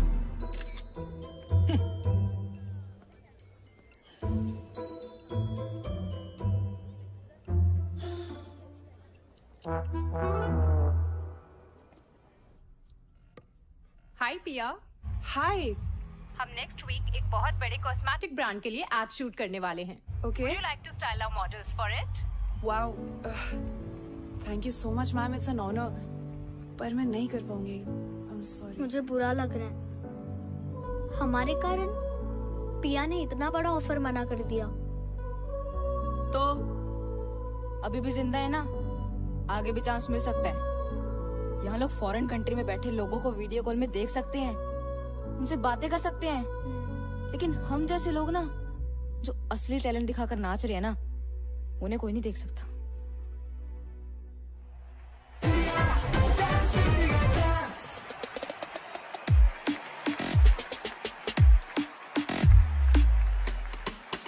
S: हाय पिया.
C: हाय.
S: हम नेक्स्ट वीक एक बहुत बड़े कॉस्मेटिक ब्रांड के लिए एड शूट करने वाले हैं.
C: Okay.
S: Would you like to style our models for it?
C: Wow. Thank you so much ma'am, it's an honour. पर मैं नहीं कर पाऊंगी. I am sorry.
E: मुझे बुरा लग रहा है. हमारे कारण पिया ने इतना बड़ा ऑफर मना कर दिया.
F: तो अभी भी जिंदा है ना, आगे भी चांस मिल सकता है. यहाँ लोग फॉरेन कंट्री में बैठे लोगों को वीडियो कॉल में देख सकते हैं, उनसे बातें कर सकते हैं. लेकिन हम जैसे लोग ना, जो असली टैलेंट दिखाकर नाच रहे हैं ना, उन्हें कोई नहीं देख सकता.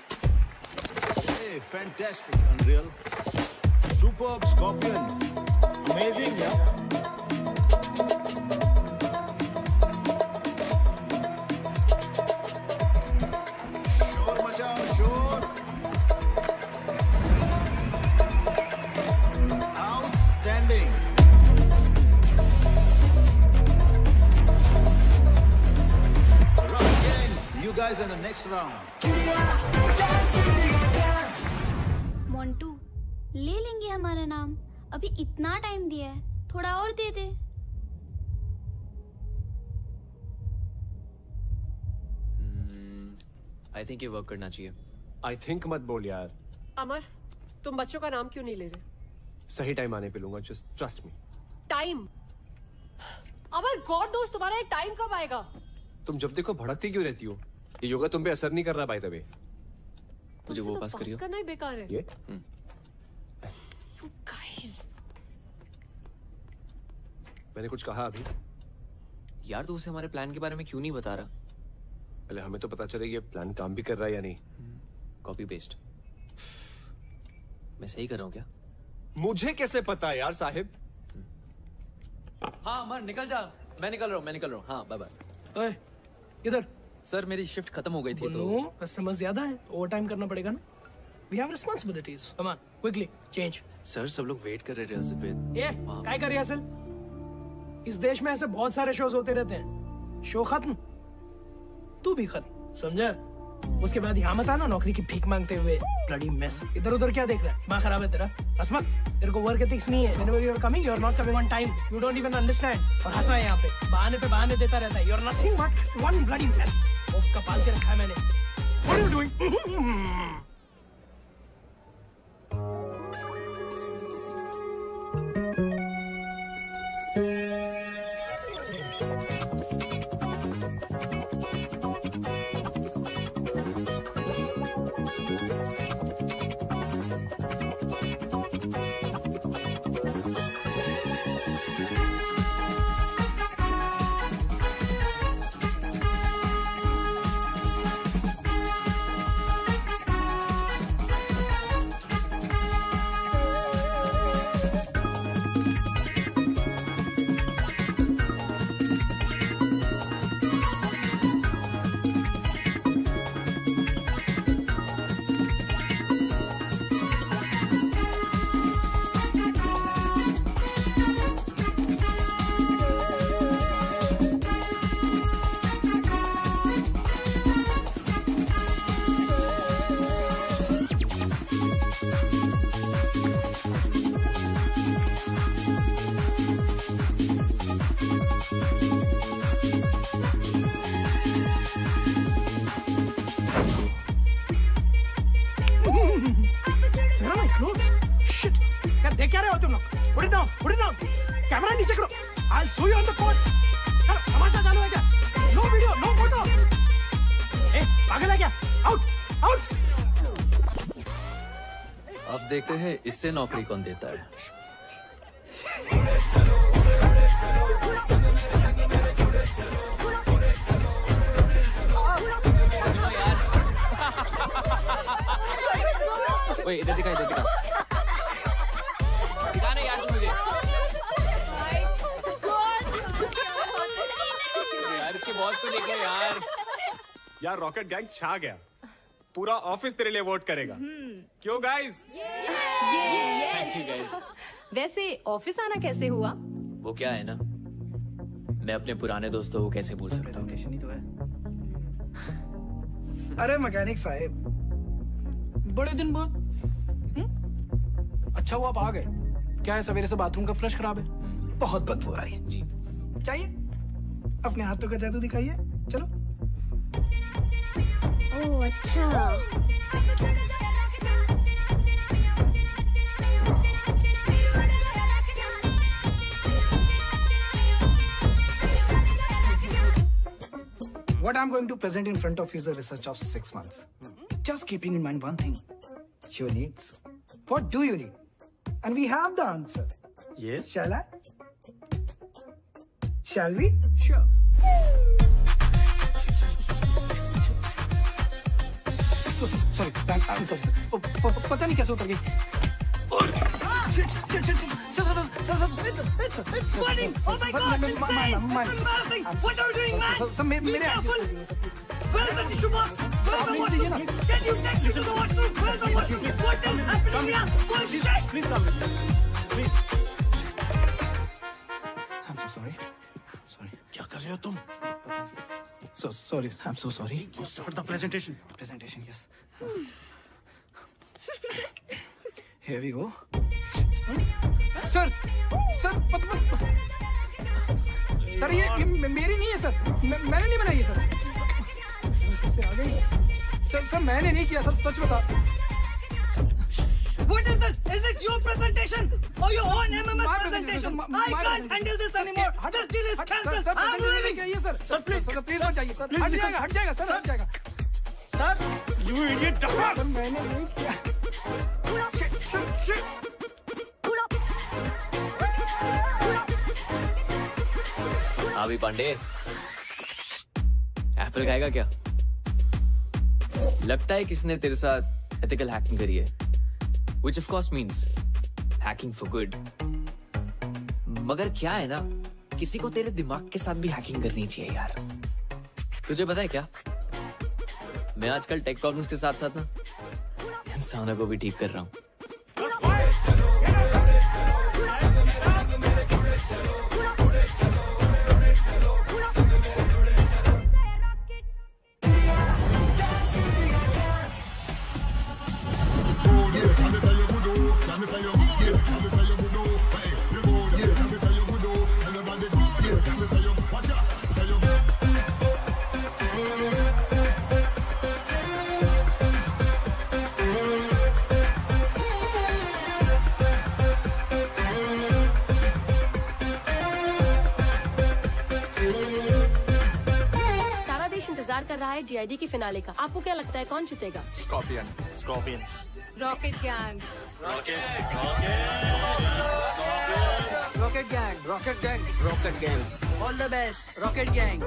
R: Fantastic, Unreal. Superb, Scorpion.
N: Amazing, yeah.
L: शोर मचाओ, शोर. Outstanding. Rock gang, you guys in the next round.
E: Montu, ले लेंगे हमारा नाम. अभी इतना टाइम दिया है, थोड़ा और दे दे.
A: आई थिंक ये वर्क करना चाहिए.
J: आई थिंक मत बोल यार.
M: अमर, तुम बच्चों का नाम क्यों नहीं ले रहे?
J: सही टाइम आने पे लूंगा, just trust me.
M: Time? Amar, God knows तुम्हारा टाइम कब आएगा?
J: तुम जब देखो भड़कती क्यों रहती हो? ये योगा तुम पे असर नहीं कर रहा बाय द वे.
A: मुझे वो पास करियो.
M: करना ही बेकार है.
J: ये
M: You guys.
J: मैंने कुछ कहा अभी?
A: यार तू उसे हमारे प्लान के बारे में क्यों नहीं बता रहा?
J: पहले हमें तो पता चले ये प्लान काम भी कर रहा है या नहीं.
A: Copy paste. मैं सही कर रहा हूँ क्या?
J: मुझे कैसे पता यार साहिब?
B: हाँ अमर निकल जा. मैं निकल रहा हूँ मैं निकल रहा हूँ. हाँ बाय बाय.
O: ओए इधर.
B: सर मेरी शिफ्ट खत्म हो गई थी तो
O: कस्टमर ज्यादा है, ओवर टाइम करना पड़ेगा ना. We have responsibilities. Come on, quickly change.
B: Sir सब लोग वेट कर रहे हैं रिहर्सल पे.
O: ये काय कर रिहर्सल? इस देश में ऐसे बहुत सारे शोज होते रहते हैं. शो खत्म, तू भी खत्म. समझा? उसके बाद यहाँ मत आना नौकरी की भीख मांगते हुए. Bloody mess. इधर उधर क्या देख रहा है? माँ खराब है तेरा. असमत, तेरे को वर्क एथिक्स नहीं है. Whenever you are coming, you are not coming on time. You don't even understand. और हंसा है यहाँ पे. बहाने पे बहाने देता रहता है. You are nothing but one bloody mess. उफ कपाल के रखा है मैंने. What are you doing? देख क्या रहे हो तुम लोग? Put it down, put it down. Camera नीचे करो. I'll show you on the court. चलो, तमाशा चालू है क्या? No video, no photo. ए, पागल है क्या? Out, out.
B: अब देखते हैं इससे नौकरी कौन देता है.
A: ओए इधर दिखा इधर दिखा. दिखाना यार तू मुझे. यार इसके बॉस को देखो यार.
J: यार रॉकेट गैंग छा गया. पूरा ऑफिस तेरे लिए वोट करेगा. क्यों गाइस?
A: Thank you guys.
S: वैसे ऑफिस आना कैसे हुआ?
A: वो क्या है ना, मैं अपने पुराने दोस्तों को कैसे भूल सकता हूँ.
O: तो है. अरे मैकेनिक साहब, बड़े दिन बाद. अच्छा हुआ आप आ गए. क्या है, सवेरे से बाथरूम का फ्लश खराब है. बहुत बदबू आ रही है.
A: जी
O: चाहिए अपने हाथों का जादू दिखाइए. चलो.
E: ओह अच्छा.
O: What I'm going to present in front of you is a research of six months. Just keeping in mind one thing. Your needs. What do you need? And we have the answer. Yes. Shall I? Shall we? Sure. So, sorry, I'm sorry. Sir. Oh, पता नहीं कैसे उतर गई. shit, shit, shit, shit. Sir, sir, sir, sir, sir.
P: It's, it's, it's burning! Oh my God, it's insane! It's embarrassing! What are you doing, man? Be careful! Where's the tissue box? Where's the washroom? Can you take me to the washroom? Where's the washroom? What is happening here? Bullshit!
O: Please come with me. Please. I'm so sorry. Sorry.
L: क्या कर रहे हो तुम?
O: So sorry. I'm so sorry.
L: You start the presentation.
O: Presentation, yes. Here we go. Sir sir sir ये, ये मेरी नहीं है सर, मैंने नहीं बनाई है सर। सर सर मैंने नहीं किया सर, सच बता।
P: What is this? Is it your presentation or your own M M S presentation? I can't handle this anymore. This deal is cancelled. I'm leaving.
O: ये sir sir please sir please मत जाइए sir, हट जाएगा हट जाएगा sir, हट जाएगा
L: sir. You idiot!
O: Sir मैंने नहीं किया। Shit, shit, shit.
A: अभी पांडे एप्पल खाएगा क्या? लगता है किसने तेरे साथ एथिकल हैकिंग करी है, which of course means hacking for good. मगर क्या है ना, किसी को तेरे दिमाग के साथ भी हैकिंग करनी चाहिए यार। तुझे पता है क्या, मैं आजकल टेक प्रॉब्लम्स के साथ साथ ना इंसानों को भी ठीक कर रहा हूँ।
Q: कर रहा है डीआईडी की फिनाले का। आपको क्या लगता है कौन जीतेगा?
J: Scorpion, Scorpions,
F: Rocket gang,
J: Rocket, Rocket,
O: Rocket gang, rocket gang, rocket Gang.
F: All the best Rocket Gang.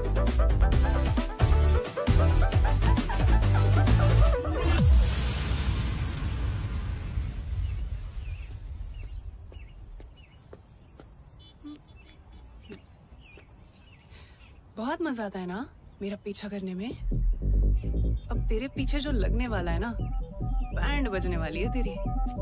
C: बहुत मजा आता है ना मेरा पीछा करने में। अब तेरे पीछे जो लगने वाला है ना, बैंड बजने वाली है तेरी।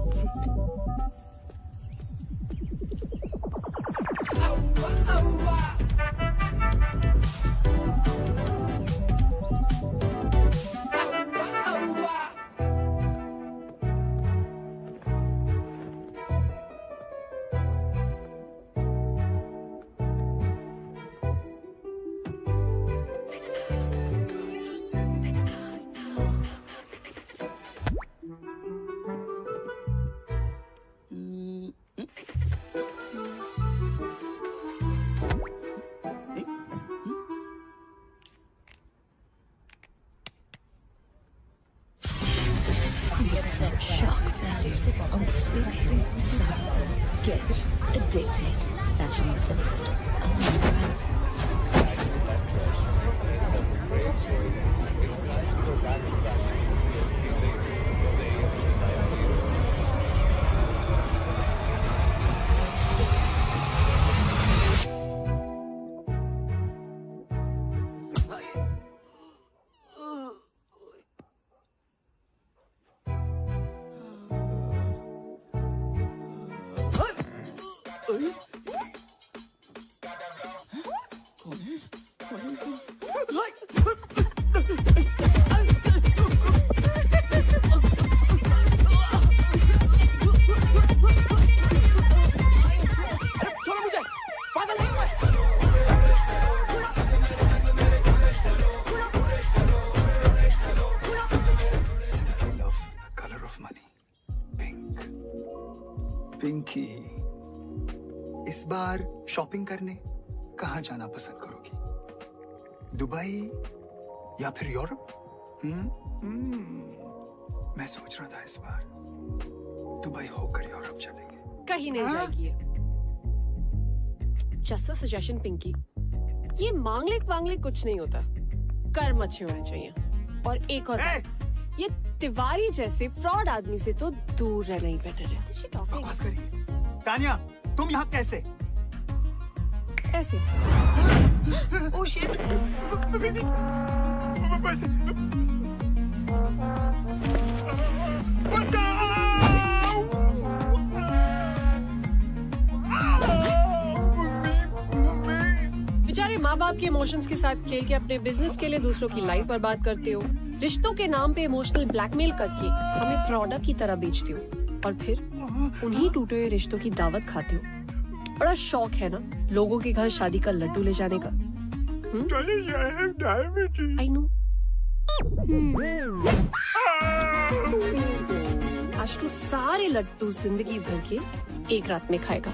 K: Addicted, fashion uncensored.
U: पिंकी, इस बार शॉपिंग करने कहाँ जाना पसंद करोगी? दुबई या फिर यूरोप? हम्म मैं सोच रहा था इस बार दुबई होकर यूरोप चलेंगे।
Q: कहीं नहीं जाएगी। जस्ट अ सजेशन पिंकी, ये मांगलिक वांगलिक कुछ नहीं होता, कर्म अच्छे होने चाहिए। और एक और ये तिवारी जैसे फ्रॉड आदमी से तो दूर रहना ही बेटर है।
U: बकवास करिए।
L: तानिया, तुम यहाँ कैसे?
C: ऐसे। Oh shit.
L: बस।
T: बेचारे माँ बाप के इमोशंस के साथ खेल के अपने बिजनेस के लिए दूसरों की लाइफ बर्बाद करते हो। रिश्तों के नाम पे इमोशनल ब्लैकमेल करके हमें प्रोडक्ट की तरह बेचते हो और फिर उन्हीं टूटे हुए रिश्तों की दावत खाते हो। बड़ा शौक है ना लोगों के घर शादी का लड्डू ले जाने का। I know. आज तो सारे लड्डू जिंदगी भर के एक रात में खाएगा।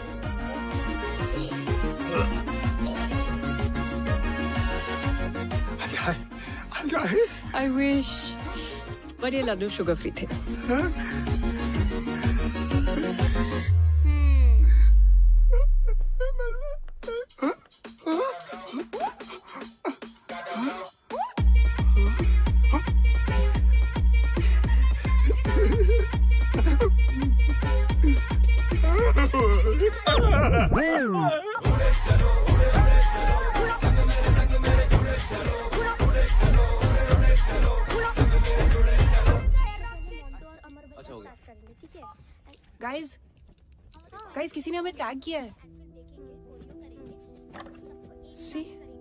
T: I wish, but ये लड्डू शुगर फ्री थे।
C: गाइस गाइस किसी ने हमें टैग किया है। सी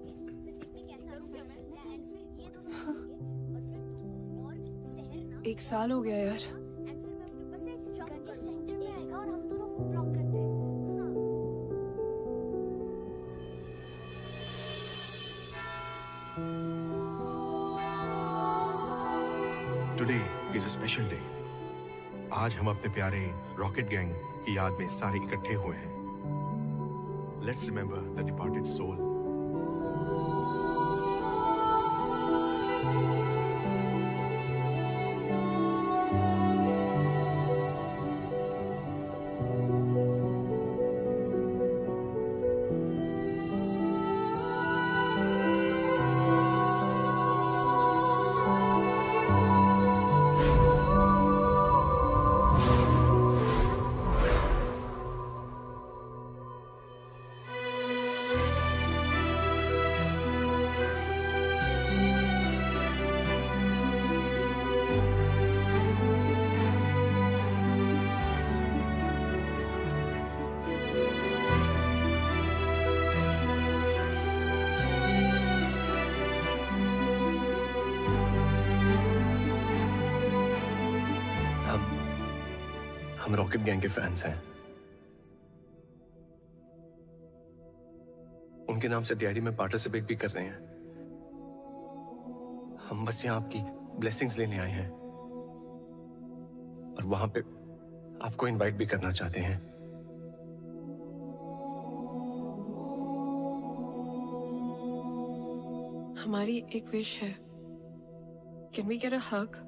C: एक साल हो गया यार।
I: Today is a special day. आज हम अपने प्यारे रॉकेट गैंग की याद में सारे इकट्ठे हुए हैं। Let's remember the departed soul.
J: हम रॉकेट गैंग के फैंस हैं। उनके नाम से डीआईडी में पार्टिसिपेट भी कर रहे हैं। हम बस यहाँ आपकी ब्लेसिंग्स लेने आए हैं और वहां पे आपको इनवाइट भी करना चाहते हैं।
T: हमारी एक विश है। Can we get a hug?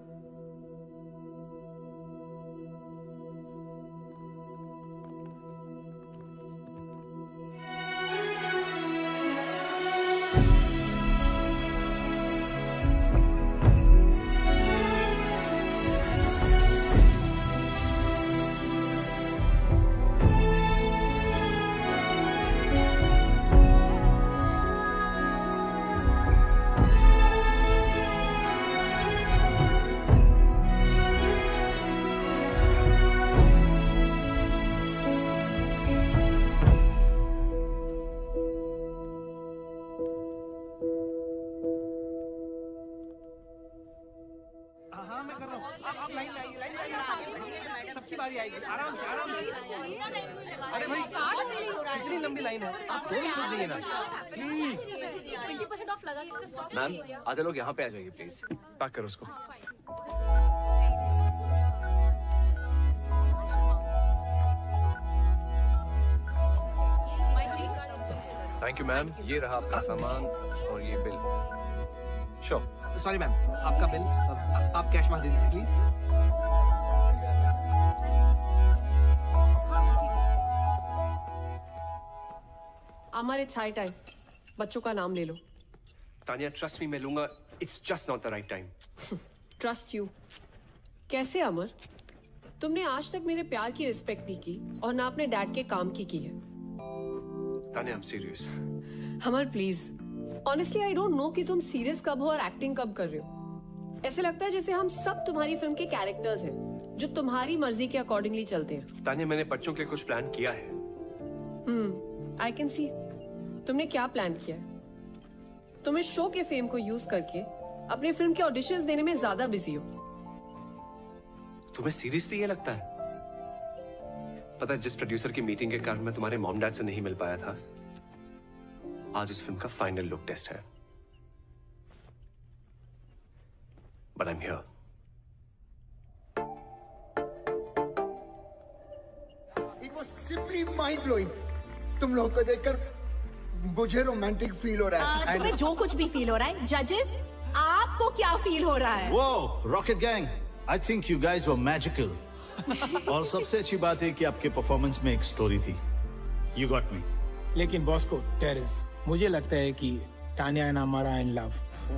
P: सबकी बारी आएगी। आराम से आराम से। अरे भाई कितनी लंबी लाइन है, आप दो मिनट रुक जाइए ना प्लीज।
M: ट्वेंटी परसेंट ऑफ लगा।
J: मैम आधे लोग यहाँ पे आ जाइए प्लीज। पैक करो उसको। थैंक यू मैम, ये रहा आपका सामान और ये बिल। श्योर।
P: सॉरी मैम, आपका बिल आप कैश में दे दीजिए please.
T: Amar, it's high time. बच्चों का नाम ले लो।
J: तानिया ट्रस्ट मी, मैं लूंगा। It's just not the right time.
T: Trust you? कैसे अमर?
Q: तुमने आज तक मेरे प्यार की रिस्पेक्ट नहीं की और ना अपने डैड के काम की की है।
J: Tanya, I'm serious.
Q: Amar please, honestly I don't know कि तुम सीरियस कब हो और एक्टिंग कब कर रहे हो। ऐसे लगता है जैसे हम सब तुम्हारी फिल्म के कैरेक्टर्स हैं जो तुम्हारी मर्जी के अकॉर्डिंगली चलते हैं।
J: तान्या, मैंने बच्चों के लिए कुछ प्लान किया है।
Q: Hmm, I can see. तुमने क्या प्लान किया है? तुम इस शो के फेम को यूज करके अपनी फिल्म के ऑडिशंस देने में ज्यादा बिजी हो।
J: तुम्हें सीरियसली ये लगता है? पता है, जिस प्रोड्यूसर की मीटिंग के कारण मैं तुम्हारे मॉम डैड से नहीं मिल पाया था, आज उस फिल्म का फाइनल लुक टेस्ट है। But I am here.
L: It was simply mind blowing. तुम लोग को देखकर मुझे रोमांटिक फील हो रहा है।
Q: तुम्हें जो कुछ भी फील हो रहा है, जजेस आपको क्या फील हो रहा है?
G: वो Rocket Gang, I think you guys were magical. और सबसे अच्छी बात है कि आपके परफॉर्मेंस में एक स्टोरी थी। You got me.
N: लेकिन बॉस को टेरेंस, मुझे लगता है कि तान्या एंड हमारा in love.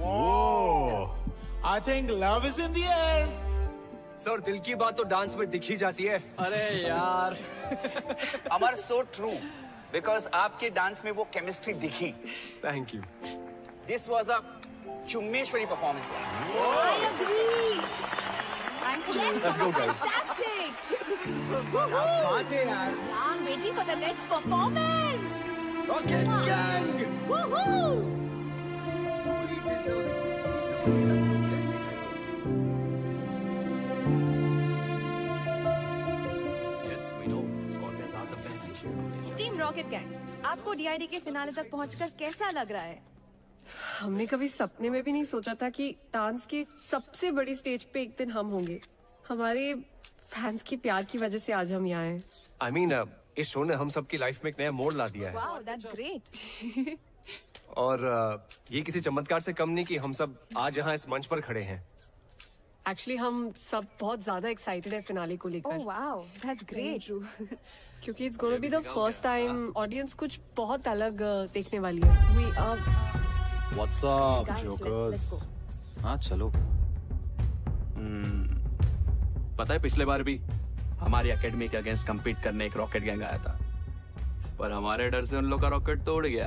N: I think love is in the air.
J: Sir, दिल की बात तो डांस में दिख ही जाती है।
D: अरे यार अमर, सो ट्रू, बिकॉज आपके डांस में वो केमिस्ट्री दिखी।
J: Thank you.
D: This was a चुम्मेश्वरी परफॉर्मेंस।
J: Let's go, guys.
L: बात है यार।
Q: I'm waiting for the next performance.
L: Rocket Gang.
Q: Woohoo!
L: Truly deserving.
J: Yes, we know. Scorpions are the best.
S: Team Rocket Gang, आपको DID के finale तक पहुंचकर कैसा लग रहा है?
Q: हमने कभी सपने में भी नहीं सोचा था कि डांस की सबसे बड़ी स्टेज पे एक दिन हम होंगे। हमारे फैंस के प्यार की वजह से आज हम यहाँ हैं।
J: I mean, uh, इस शो ने हम सबकी लाइफ में एक नया मोड़ ला दिया है।
S: Wow, that's great.
J: और uh, ये किसी चमत्कार से कम नहीं कि हम सब आज यहाँ इस मंच पर खड़े हैं।
Q: एक्चुअली हम सब बहुत ज्यादा एक्साइटेड है फिनाले को लेकर।
S: Oh wow, that's great.
Q: क्योंकि it's gonna be the first time audience कुछ बहुत अलग uh, देखने वाली है। We are
G: What's up,
S: Guys,
G: jokers?
S: let's go.
B: हाँ चलो। हम्म, पता है पिछले बार भी हमारी एकेडमी के अगेंस्ट compete करने एक रॉकेट गैंग आया था, पर हमारे डर से उन लोग का रॉकेट तोड़ गया।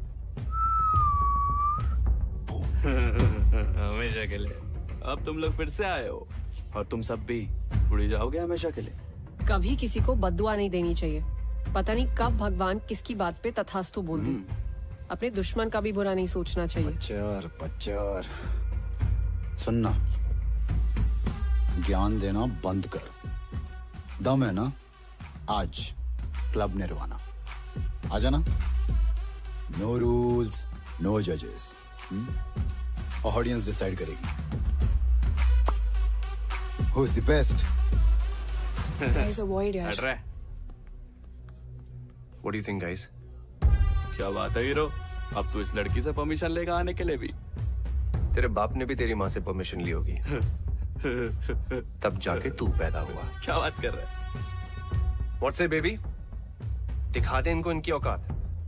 B: हमेशा के लिए। अब तुम लोग फिर से आए हो और तुम सब भी उड़ जाओगे हमेशा के लिए।
Q: कभी किसी को बद्दुआ नहीं देनी चाहिए। पता नहीं कब भगवान किसकी बात पे तथास्तु बोल दे। अपने दुश्मन का भी बुरा नहीं सोचना चाहिए।
G: पच्चर पच्चर, सुनना, ज्ञान देना बंद कर। दम है ना, आज क्लब निर्वाणा आ जाना। नो रूल्स, नो जजेस, ऑडियंस डिसाइड करेगी who is the best.
C: Guys, avoid यार।
J: हट रहा है। What do you think, guys?
B: क्या बात है हीरो, अब तू इस लड़की से परमिशन लेगा आने के लिए भी?
J: तेरे बाप ने भी तेरी माँ से परमिशन ली होगी। तब जाके तू पैदा हुआ।
B: क्या बात कर रहा है?
J: What say, baby? दिखा दे इनको इनकी औकात।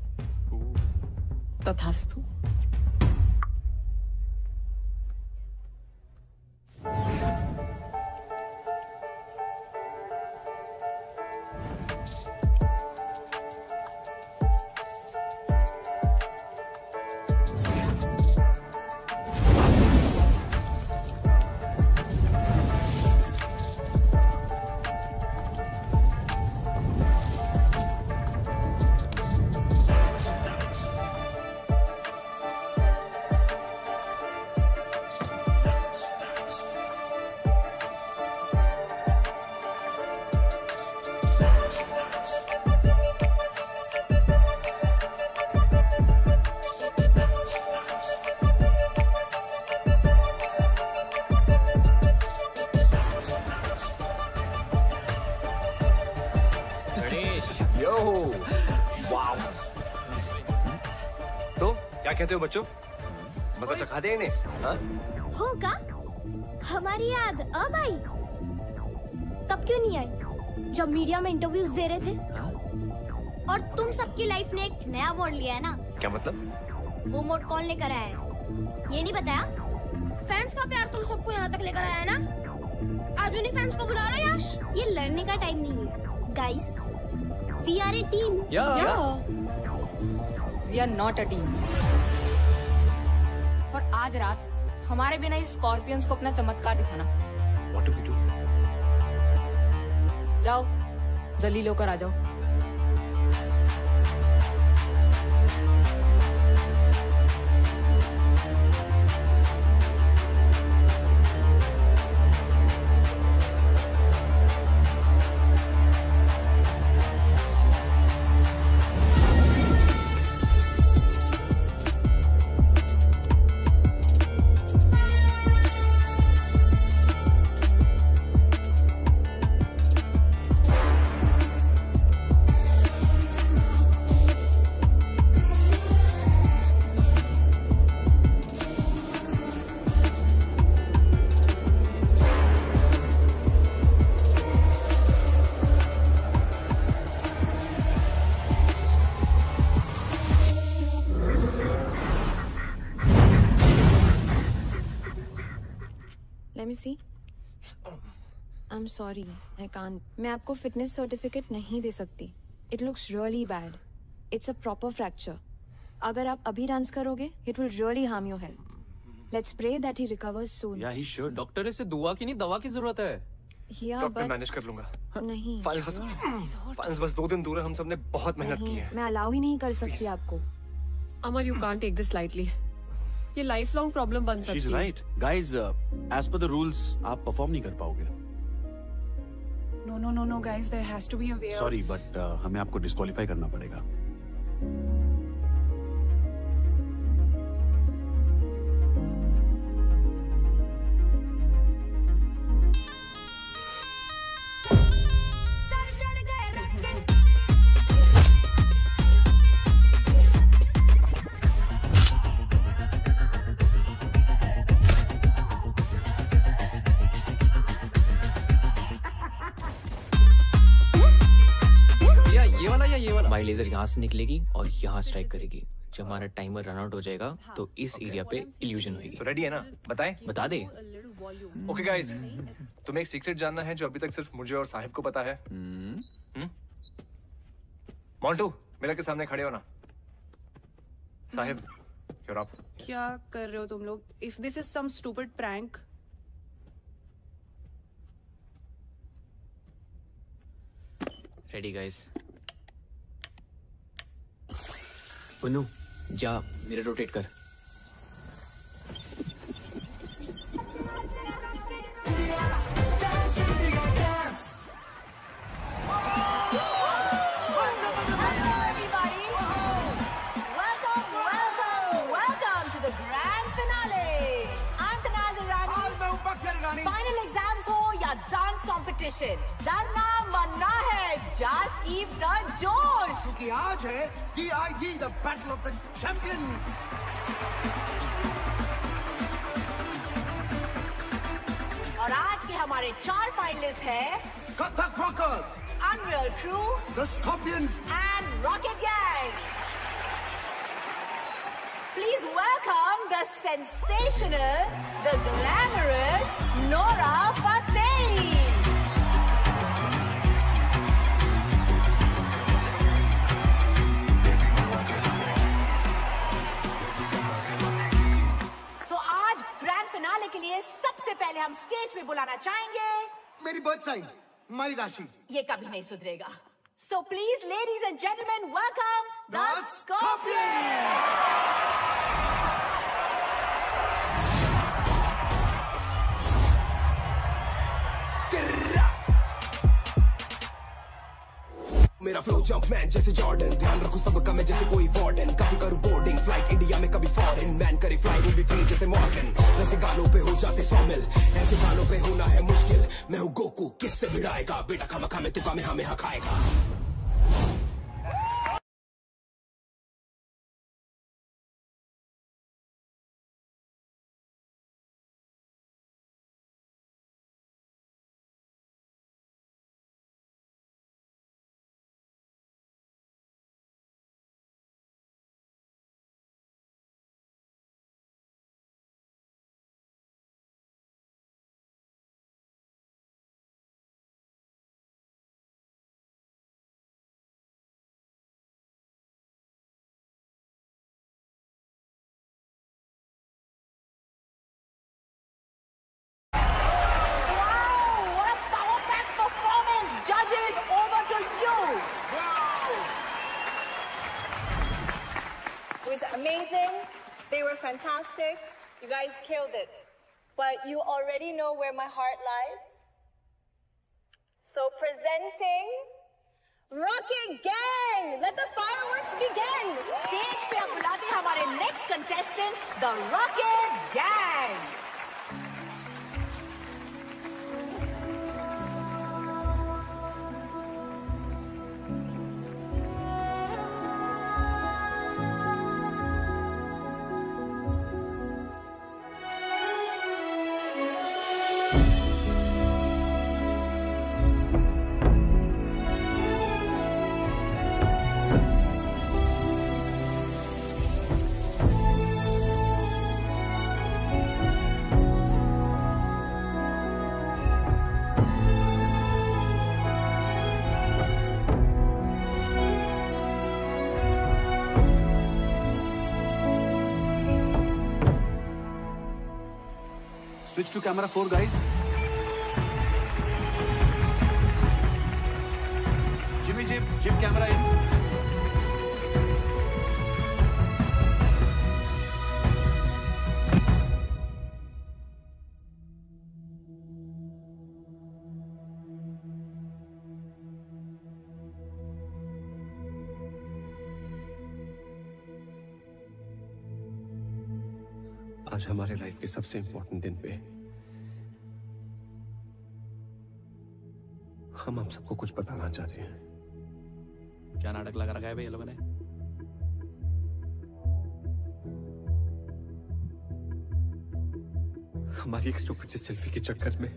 Q: तथास्तु।
J: क्या कहते हो बच्चों? मजा चखा दे इन्हें? हाँ?
E: होगा? हमारी याद अब आई? तब क्यों नहीं आई? जब मीडिया में इंटरव्यूज दे रहे थे? और तुम सबकी लाइफ ने एक नया मोड़ लिया है ना?
J: क्या मतलब?
E: वो मोड़ कौन लेकर आया है? ये नहीं बताया? फैंस का प्यार तुम सबको यहाँ तक लेकर आया है ना? आप यूनी फैंस को बुला रहे हो यश? ये लड़ने का टाइम नहीं है guys, we are a team.
F: We are not a team. और आज रात हमारे बिना इस स्कॉर्पियंस को अपना चमत्कार दिखाना।
J: What do we do?
F: जाओ जलील होकर आ जाओ।
H: Let me see. I'm sorry, I can't. मैं आपको फिटनेस सर्टिफिकेट नहीं दे सकती. It looks really bad. It's a proper fracture. अगर आप अभी डांस करोगे, it will really harm your health. Let's pray that he recovers soon.
B: Yeah, he should.
A: Doctor इसे दुआ की नहीं दवा की जरूरत है।
H: Yeah,
J: डॉक्टर
H: but
J: मैनेज कर लूंगा।
H: नहीं।
J: फाइल्स बस फाइल्स बस दो दिन दूर है, हम सबने बहुत मेहनत की
H: नहीं,
J: है।
H: मैं अलाउ ही नहीं कर सकती आपको।
Q: Amar, you can't take this lightly. ये लाइफ लॉन्ग प्रॉब्लम बन सकती है।
B: She's right. Guys, uh, as per the rules, आप परफॉर्म नहीं कर पाओगे।
C: No, no, no, no, guys. There has to be a way.
B: Sorry, but uh, हमें आपको डिस्क्वालीफाई करना पड़ेगा।
A: हमारी लेजर यहाँ से निकलेगी और यहाँ स्ट्राइक करेगी। जब हमारा टाइमर रन आउट हो जाएगा तो इस एरिया पे इल्यूजन होगी।
J: तो रेडी है ना? बताएं?
A: बता दे।
J: ओके गाइस, तुम्हें एक सीक्रेट जानना है जो अभी तक सिर्फ मुझे और साहिब को पता है। हम्म? मोंटू, मिरर के सामने खड़े हो ना। Sahib, you're up.
C: क्या कर रहे हो तुम लोग? If this is some stupid prank.
A: Ready guys. Punnu, जा मिरर रोटेट कर।
Q: फाइनल एग्जाम्स हो या डांस कंपटीशन, डरना मरना है, जस्ट कीप द जोश,
L: क्योंकि आज है D I D the battle of the champions.
Q: और आज के हमारे चार फाइनलिस्ट हैं
L: Kathak Rockers,
Q: Unreal Crew,
L: the Scorpions
Q: and Rocket Gang. Please welcome the sensational, the glamorous Nora Fateh. So आज ग्रैंड फिनाले के लिए सबसे पहले हम स्टेज पे बुलाना चाहेंगे
L: मेरी बर्थ साइन, माई राशि।
Q: ये कभी नहीं सुधरेगा। So please, ladies and gentlemen, welcome the, the Scorpions.
V: मेरा फ्लो जंप मैन जैसे जॉर्डन, ध्यान रखो सबका मैं जैसे कोई वार्डन। कभी करूँ बोर्डिंग फ्लाइट इंडिया में, कभी फॉरेन मैन करे फ्लाई वो भी फ्री जैसे मॉर्गन। ऐसे गानों पे हो जाते सौ मिल, ऐसे गानों पे होना है मुश्किल। मैं हूँ गोकू, किससे भिड़ाएगा बेटा, खामा खामे तू का में हमें हकाएगा।
O: amazing. They were fantastic. You guys killed it. But you already know where my heart lies. So presenting Rocket Gang. Let the fireworks begin.
Q: Stage पे हम बुलाते हैं हमारे next contestant, the Rocket Gang.
R: Switch to camera four, guys. Jimmy Jib, Jib camera in.
J: आज हमारे life के सबसे important दिन पे हम आप सबको कुछ बताना चाहते हैं।
B: क्या नाटक लगा रखा है भाई ये लोगों ने?
J: हमारी एक स्टूपिड सी सेल्फी के चक्कर में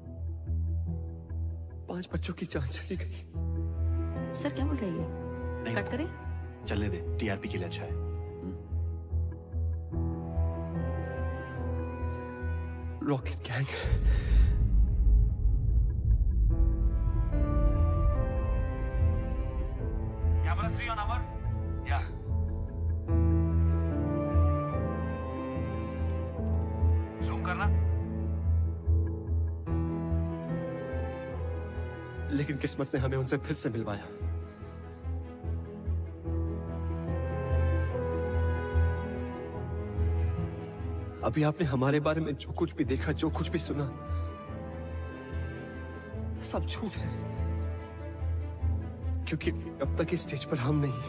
J: पांच बच्चों की जान चली गई।
S: सर क्या बोल रही है? कट करें?
B: चलने दे, टीआरपी के लिए अच्छा है।
J: Rocket Gang
P: Camera three on Amar. Yeah. Zoom करना.
J: लेकिन किस्मत ने हमें उनसे फिर से मिलवाया। अभी आपने हमारे बारे में जो कुछ भी देखा, जो कुछ भी सुना, सब झूठ है। क्योंकि अब तक इस स्टेज पर हम नहीं,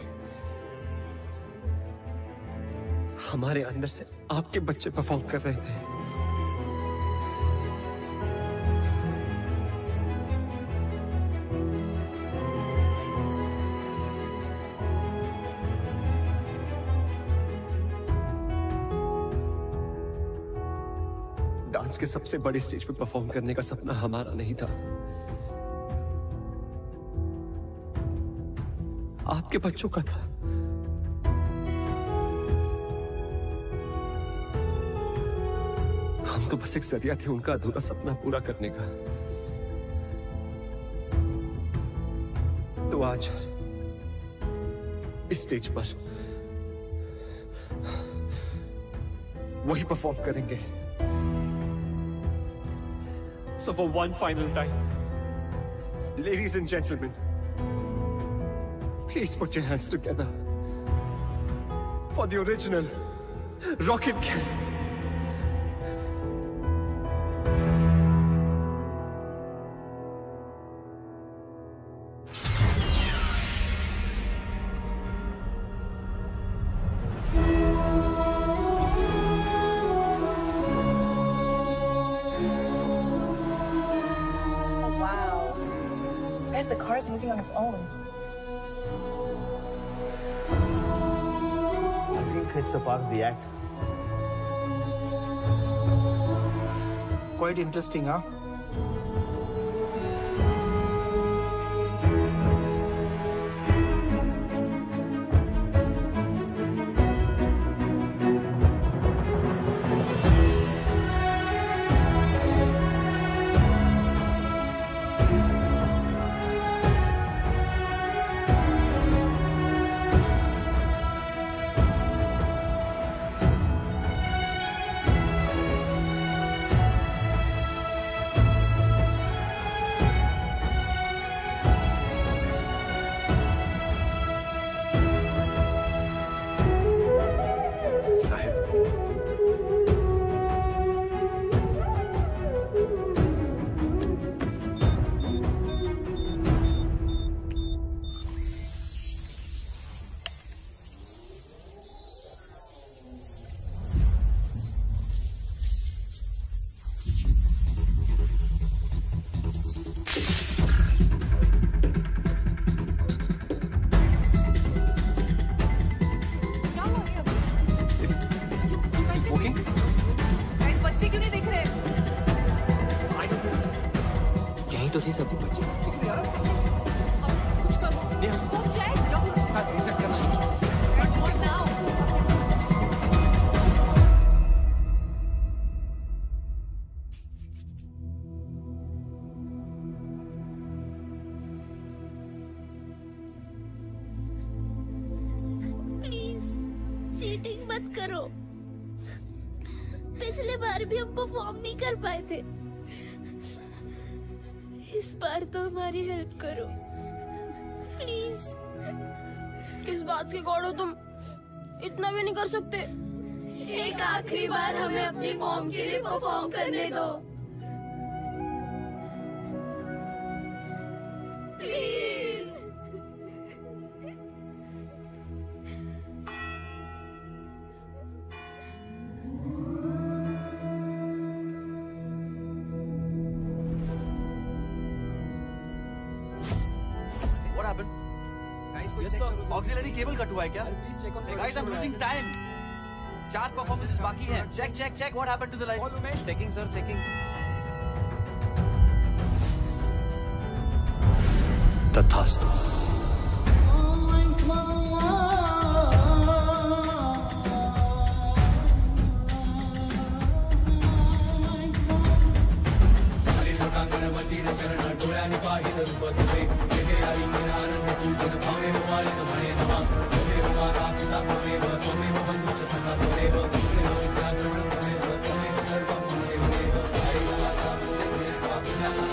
J: हमारे अंदर से आपके बच्चे परफॉर्म कर रहे थे। डांस के सबसे बड़ी स्टेज पर परफॉर्म करने का सपना हमारा नहीं था, आपके बच्चों का था। हम तो बस एक जरिया थे उनका अधूरा सपना पूरा करने का। तो आज इस स्टेज पर वही परफॉर्म करेंगे। So for one final time, ladies and gentlemen, please put your hands together for the original Rocket Gang.
O: The car is moving on its own.
L: I think it's a part of the act.
N: Quite interesting, huh?
A: तो थे सब बच्चे।
T: कुछ करो।
R: साथ reset करना।
E: Cheating मत करो। पिछले बार भी हम परफॉर्म नहीं कर पाए थे, इस बार तो हमारी हेल्प करो प्लीज।
K: किस बात के गॉड हो तुम? इतना भी नहीं कर सकते?
E: एक आखिरी बार हमें अपनी मॉम के लिए परफॉर्म करने दो please.
R: What happened? Yes sir. Auxiliary cable cut हुआ है क्या? Hey guys, I'm losing time. चार performances बाकी हैं. Check, check, check. What happened to the lights? Checking sir, checking.
B: तथास्तु।
U: चरण डोळ्याने पाहिलं रूप तुझे, येथे आई आनंद पूजन भावे वाली म्हणे नमा, त्वमेव माता पिता त्वमेव, त्वमेव बंधुश्च सखा त्वमेव, त्वमेव विद्या द्रविणं त्वमेव, त्वमेव सर्वं मम देव देव, हरि माता तुझे पापुण्या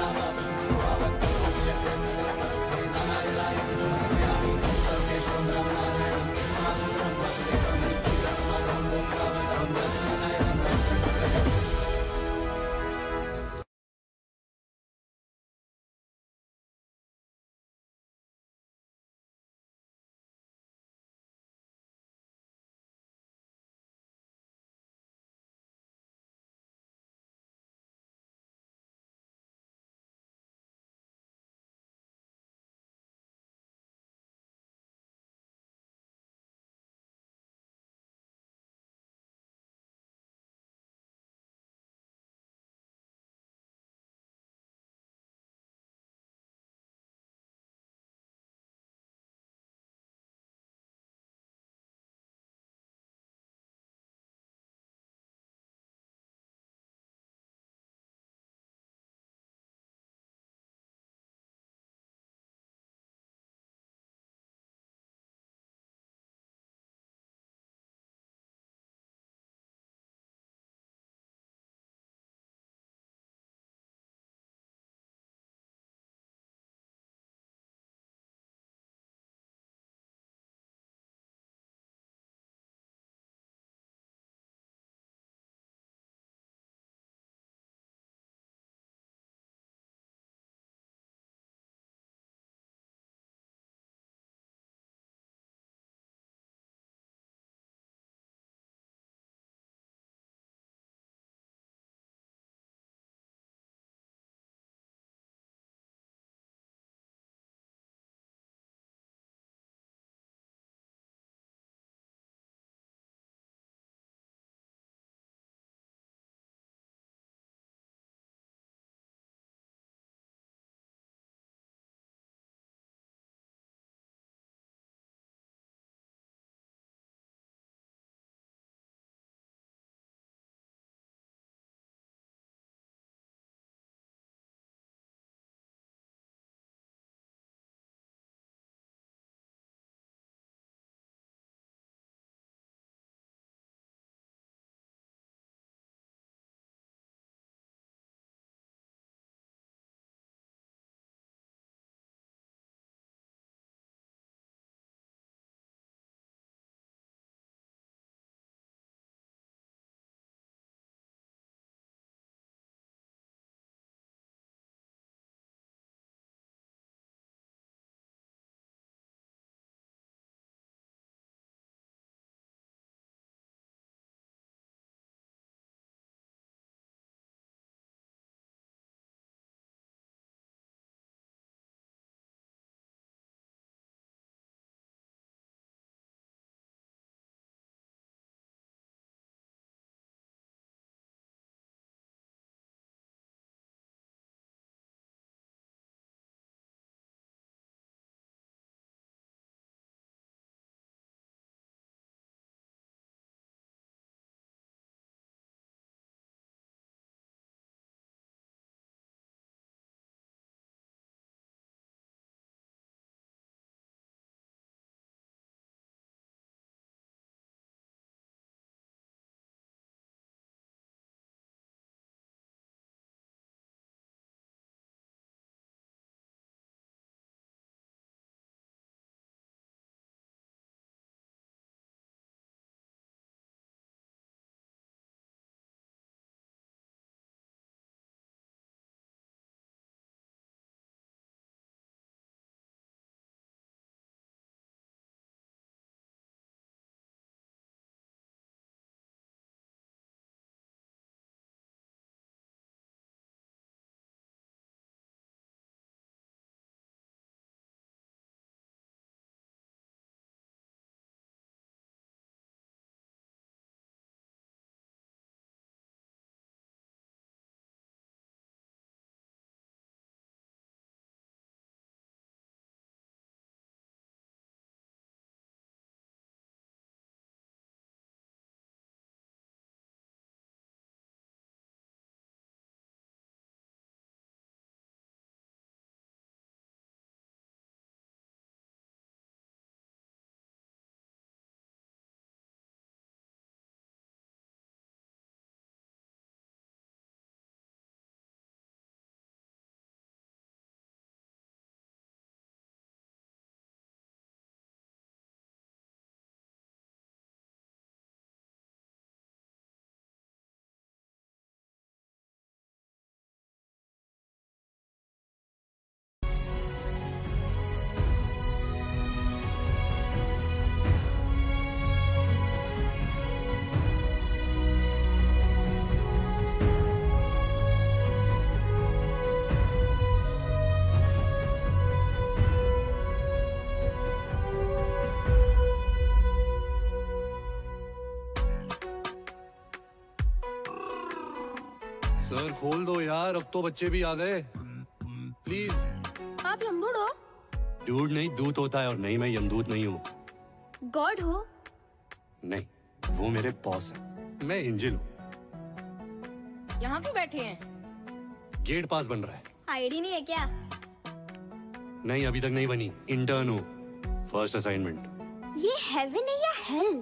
J: सर खोल दो यार, अब तो बच्चे भी आ गए। प्लीज।
K: आप यमदूत हो?
J: डूड नहीं, दूत होता है, और नहीं मैं यमदूत नहीं हूँ।
E: गॉड हो?
J: नहीं, वो मेरे बॉस है, मैं एंजल हूँ।
F: यहाँ क्यों बैठे हैं?
J: गेट पास बन रहा है।
E: आईडी नहीं है क्या?
J: नहीं, अभी तक नहीं बनी। इंटर्न हूँ, फर्स्ट असाइनमेंट।
E: ये हेवन है या हेल?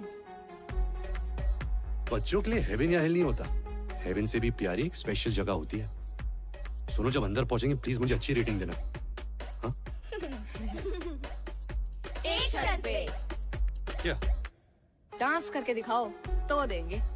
J: बच्चों के लिए हेवन या हेल नहीं होता, हेवन से भी प्यारी एक स्पेशल जगह होती है। सुनो, जब अंदर पहुंचेंगे प्लीज मुझे अच्छी रेटिंग देना। हाँ?
F: एक शर्त पे।
J: क्या?
F: डांस करके दिखाओ तो देंगे।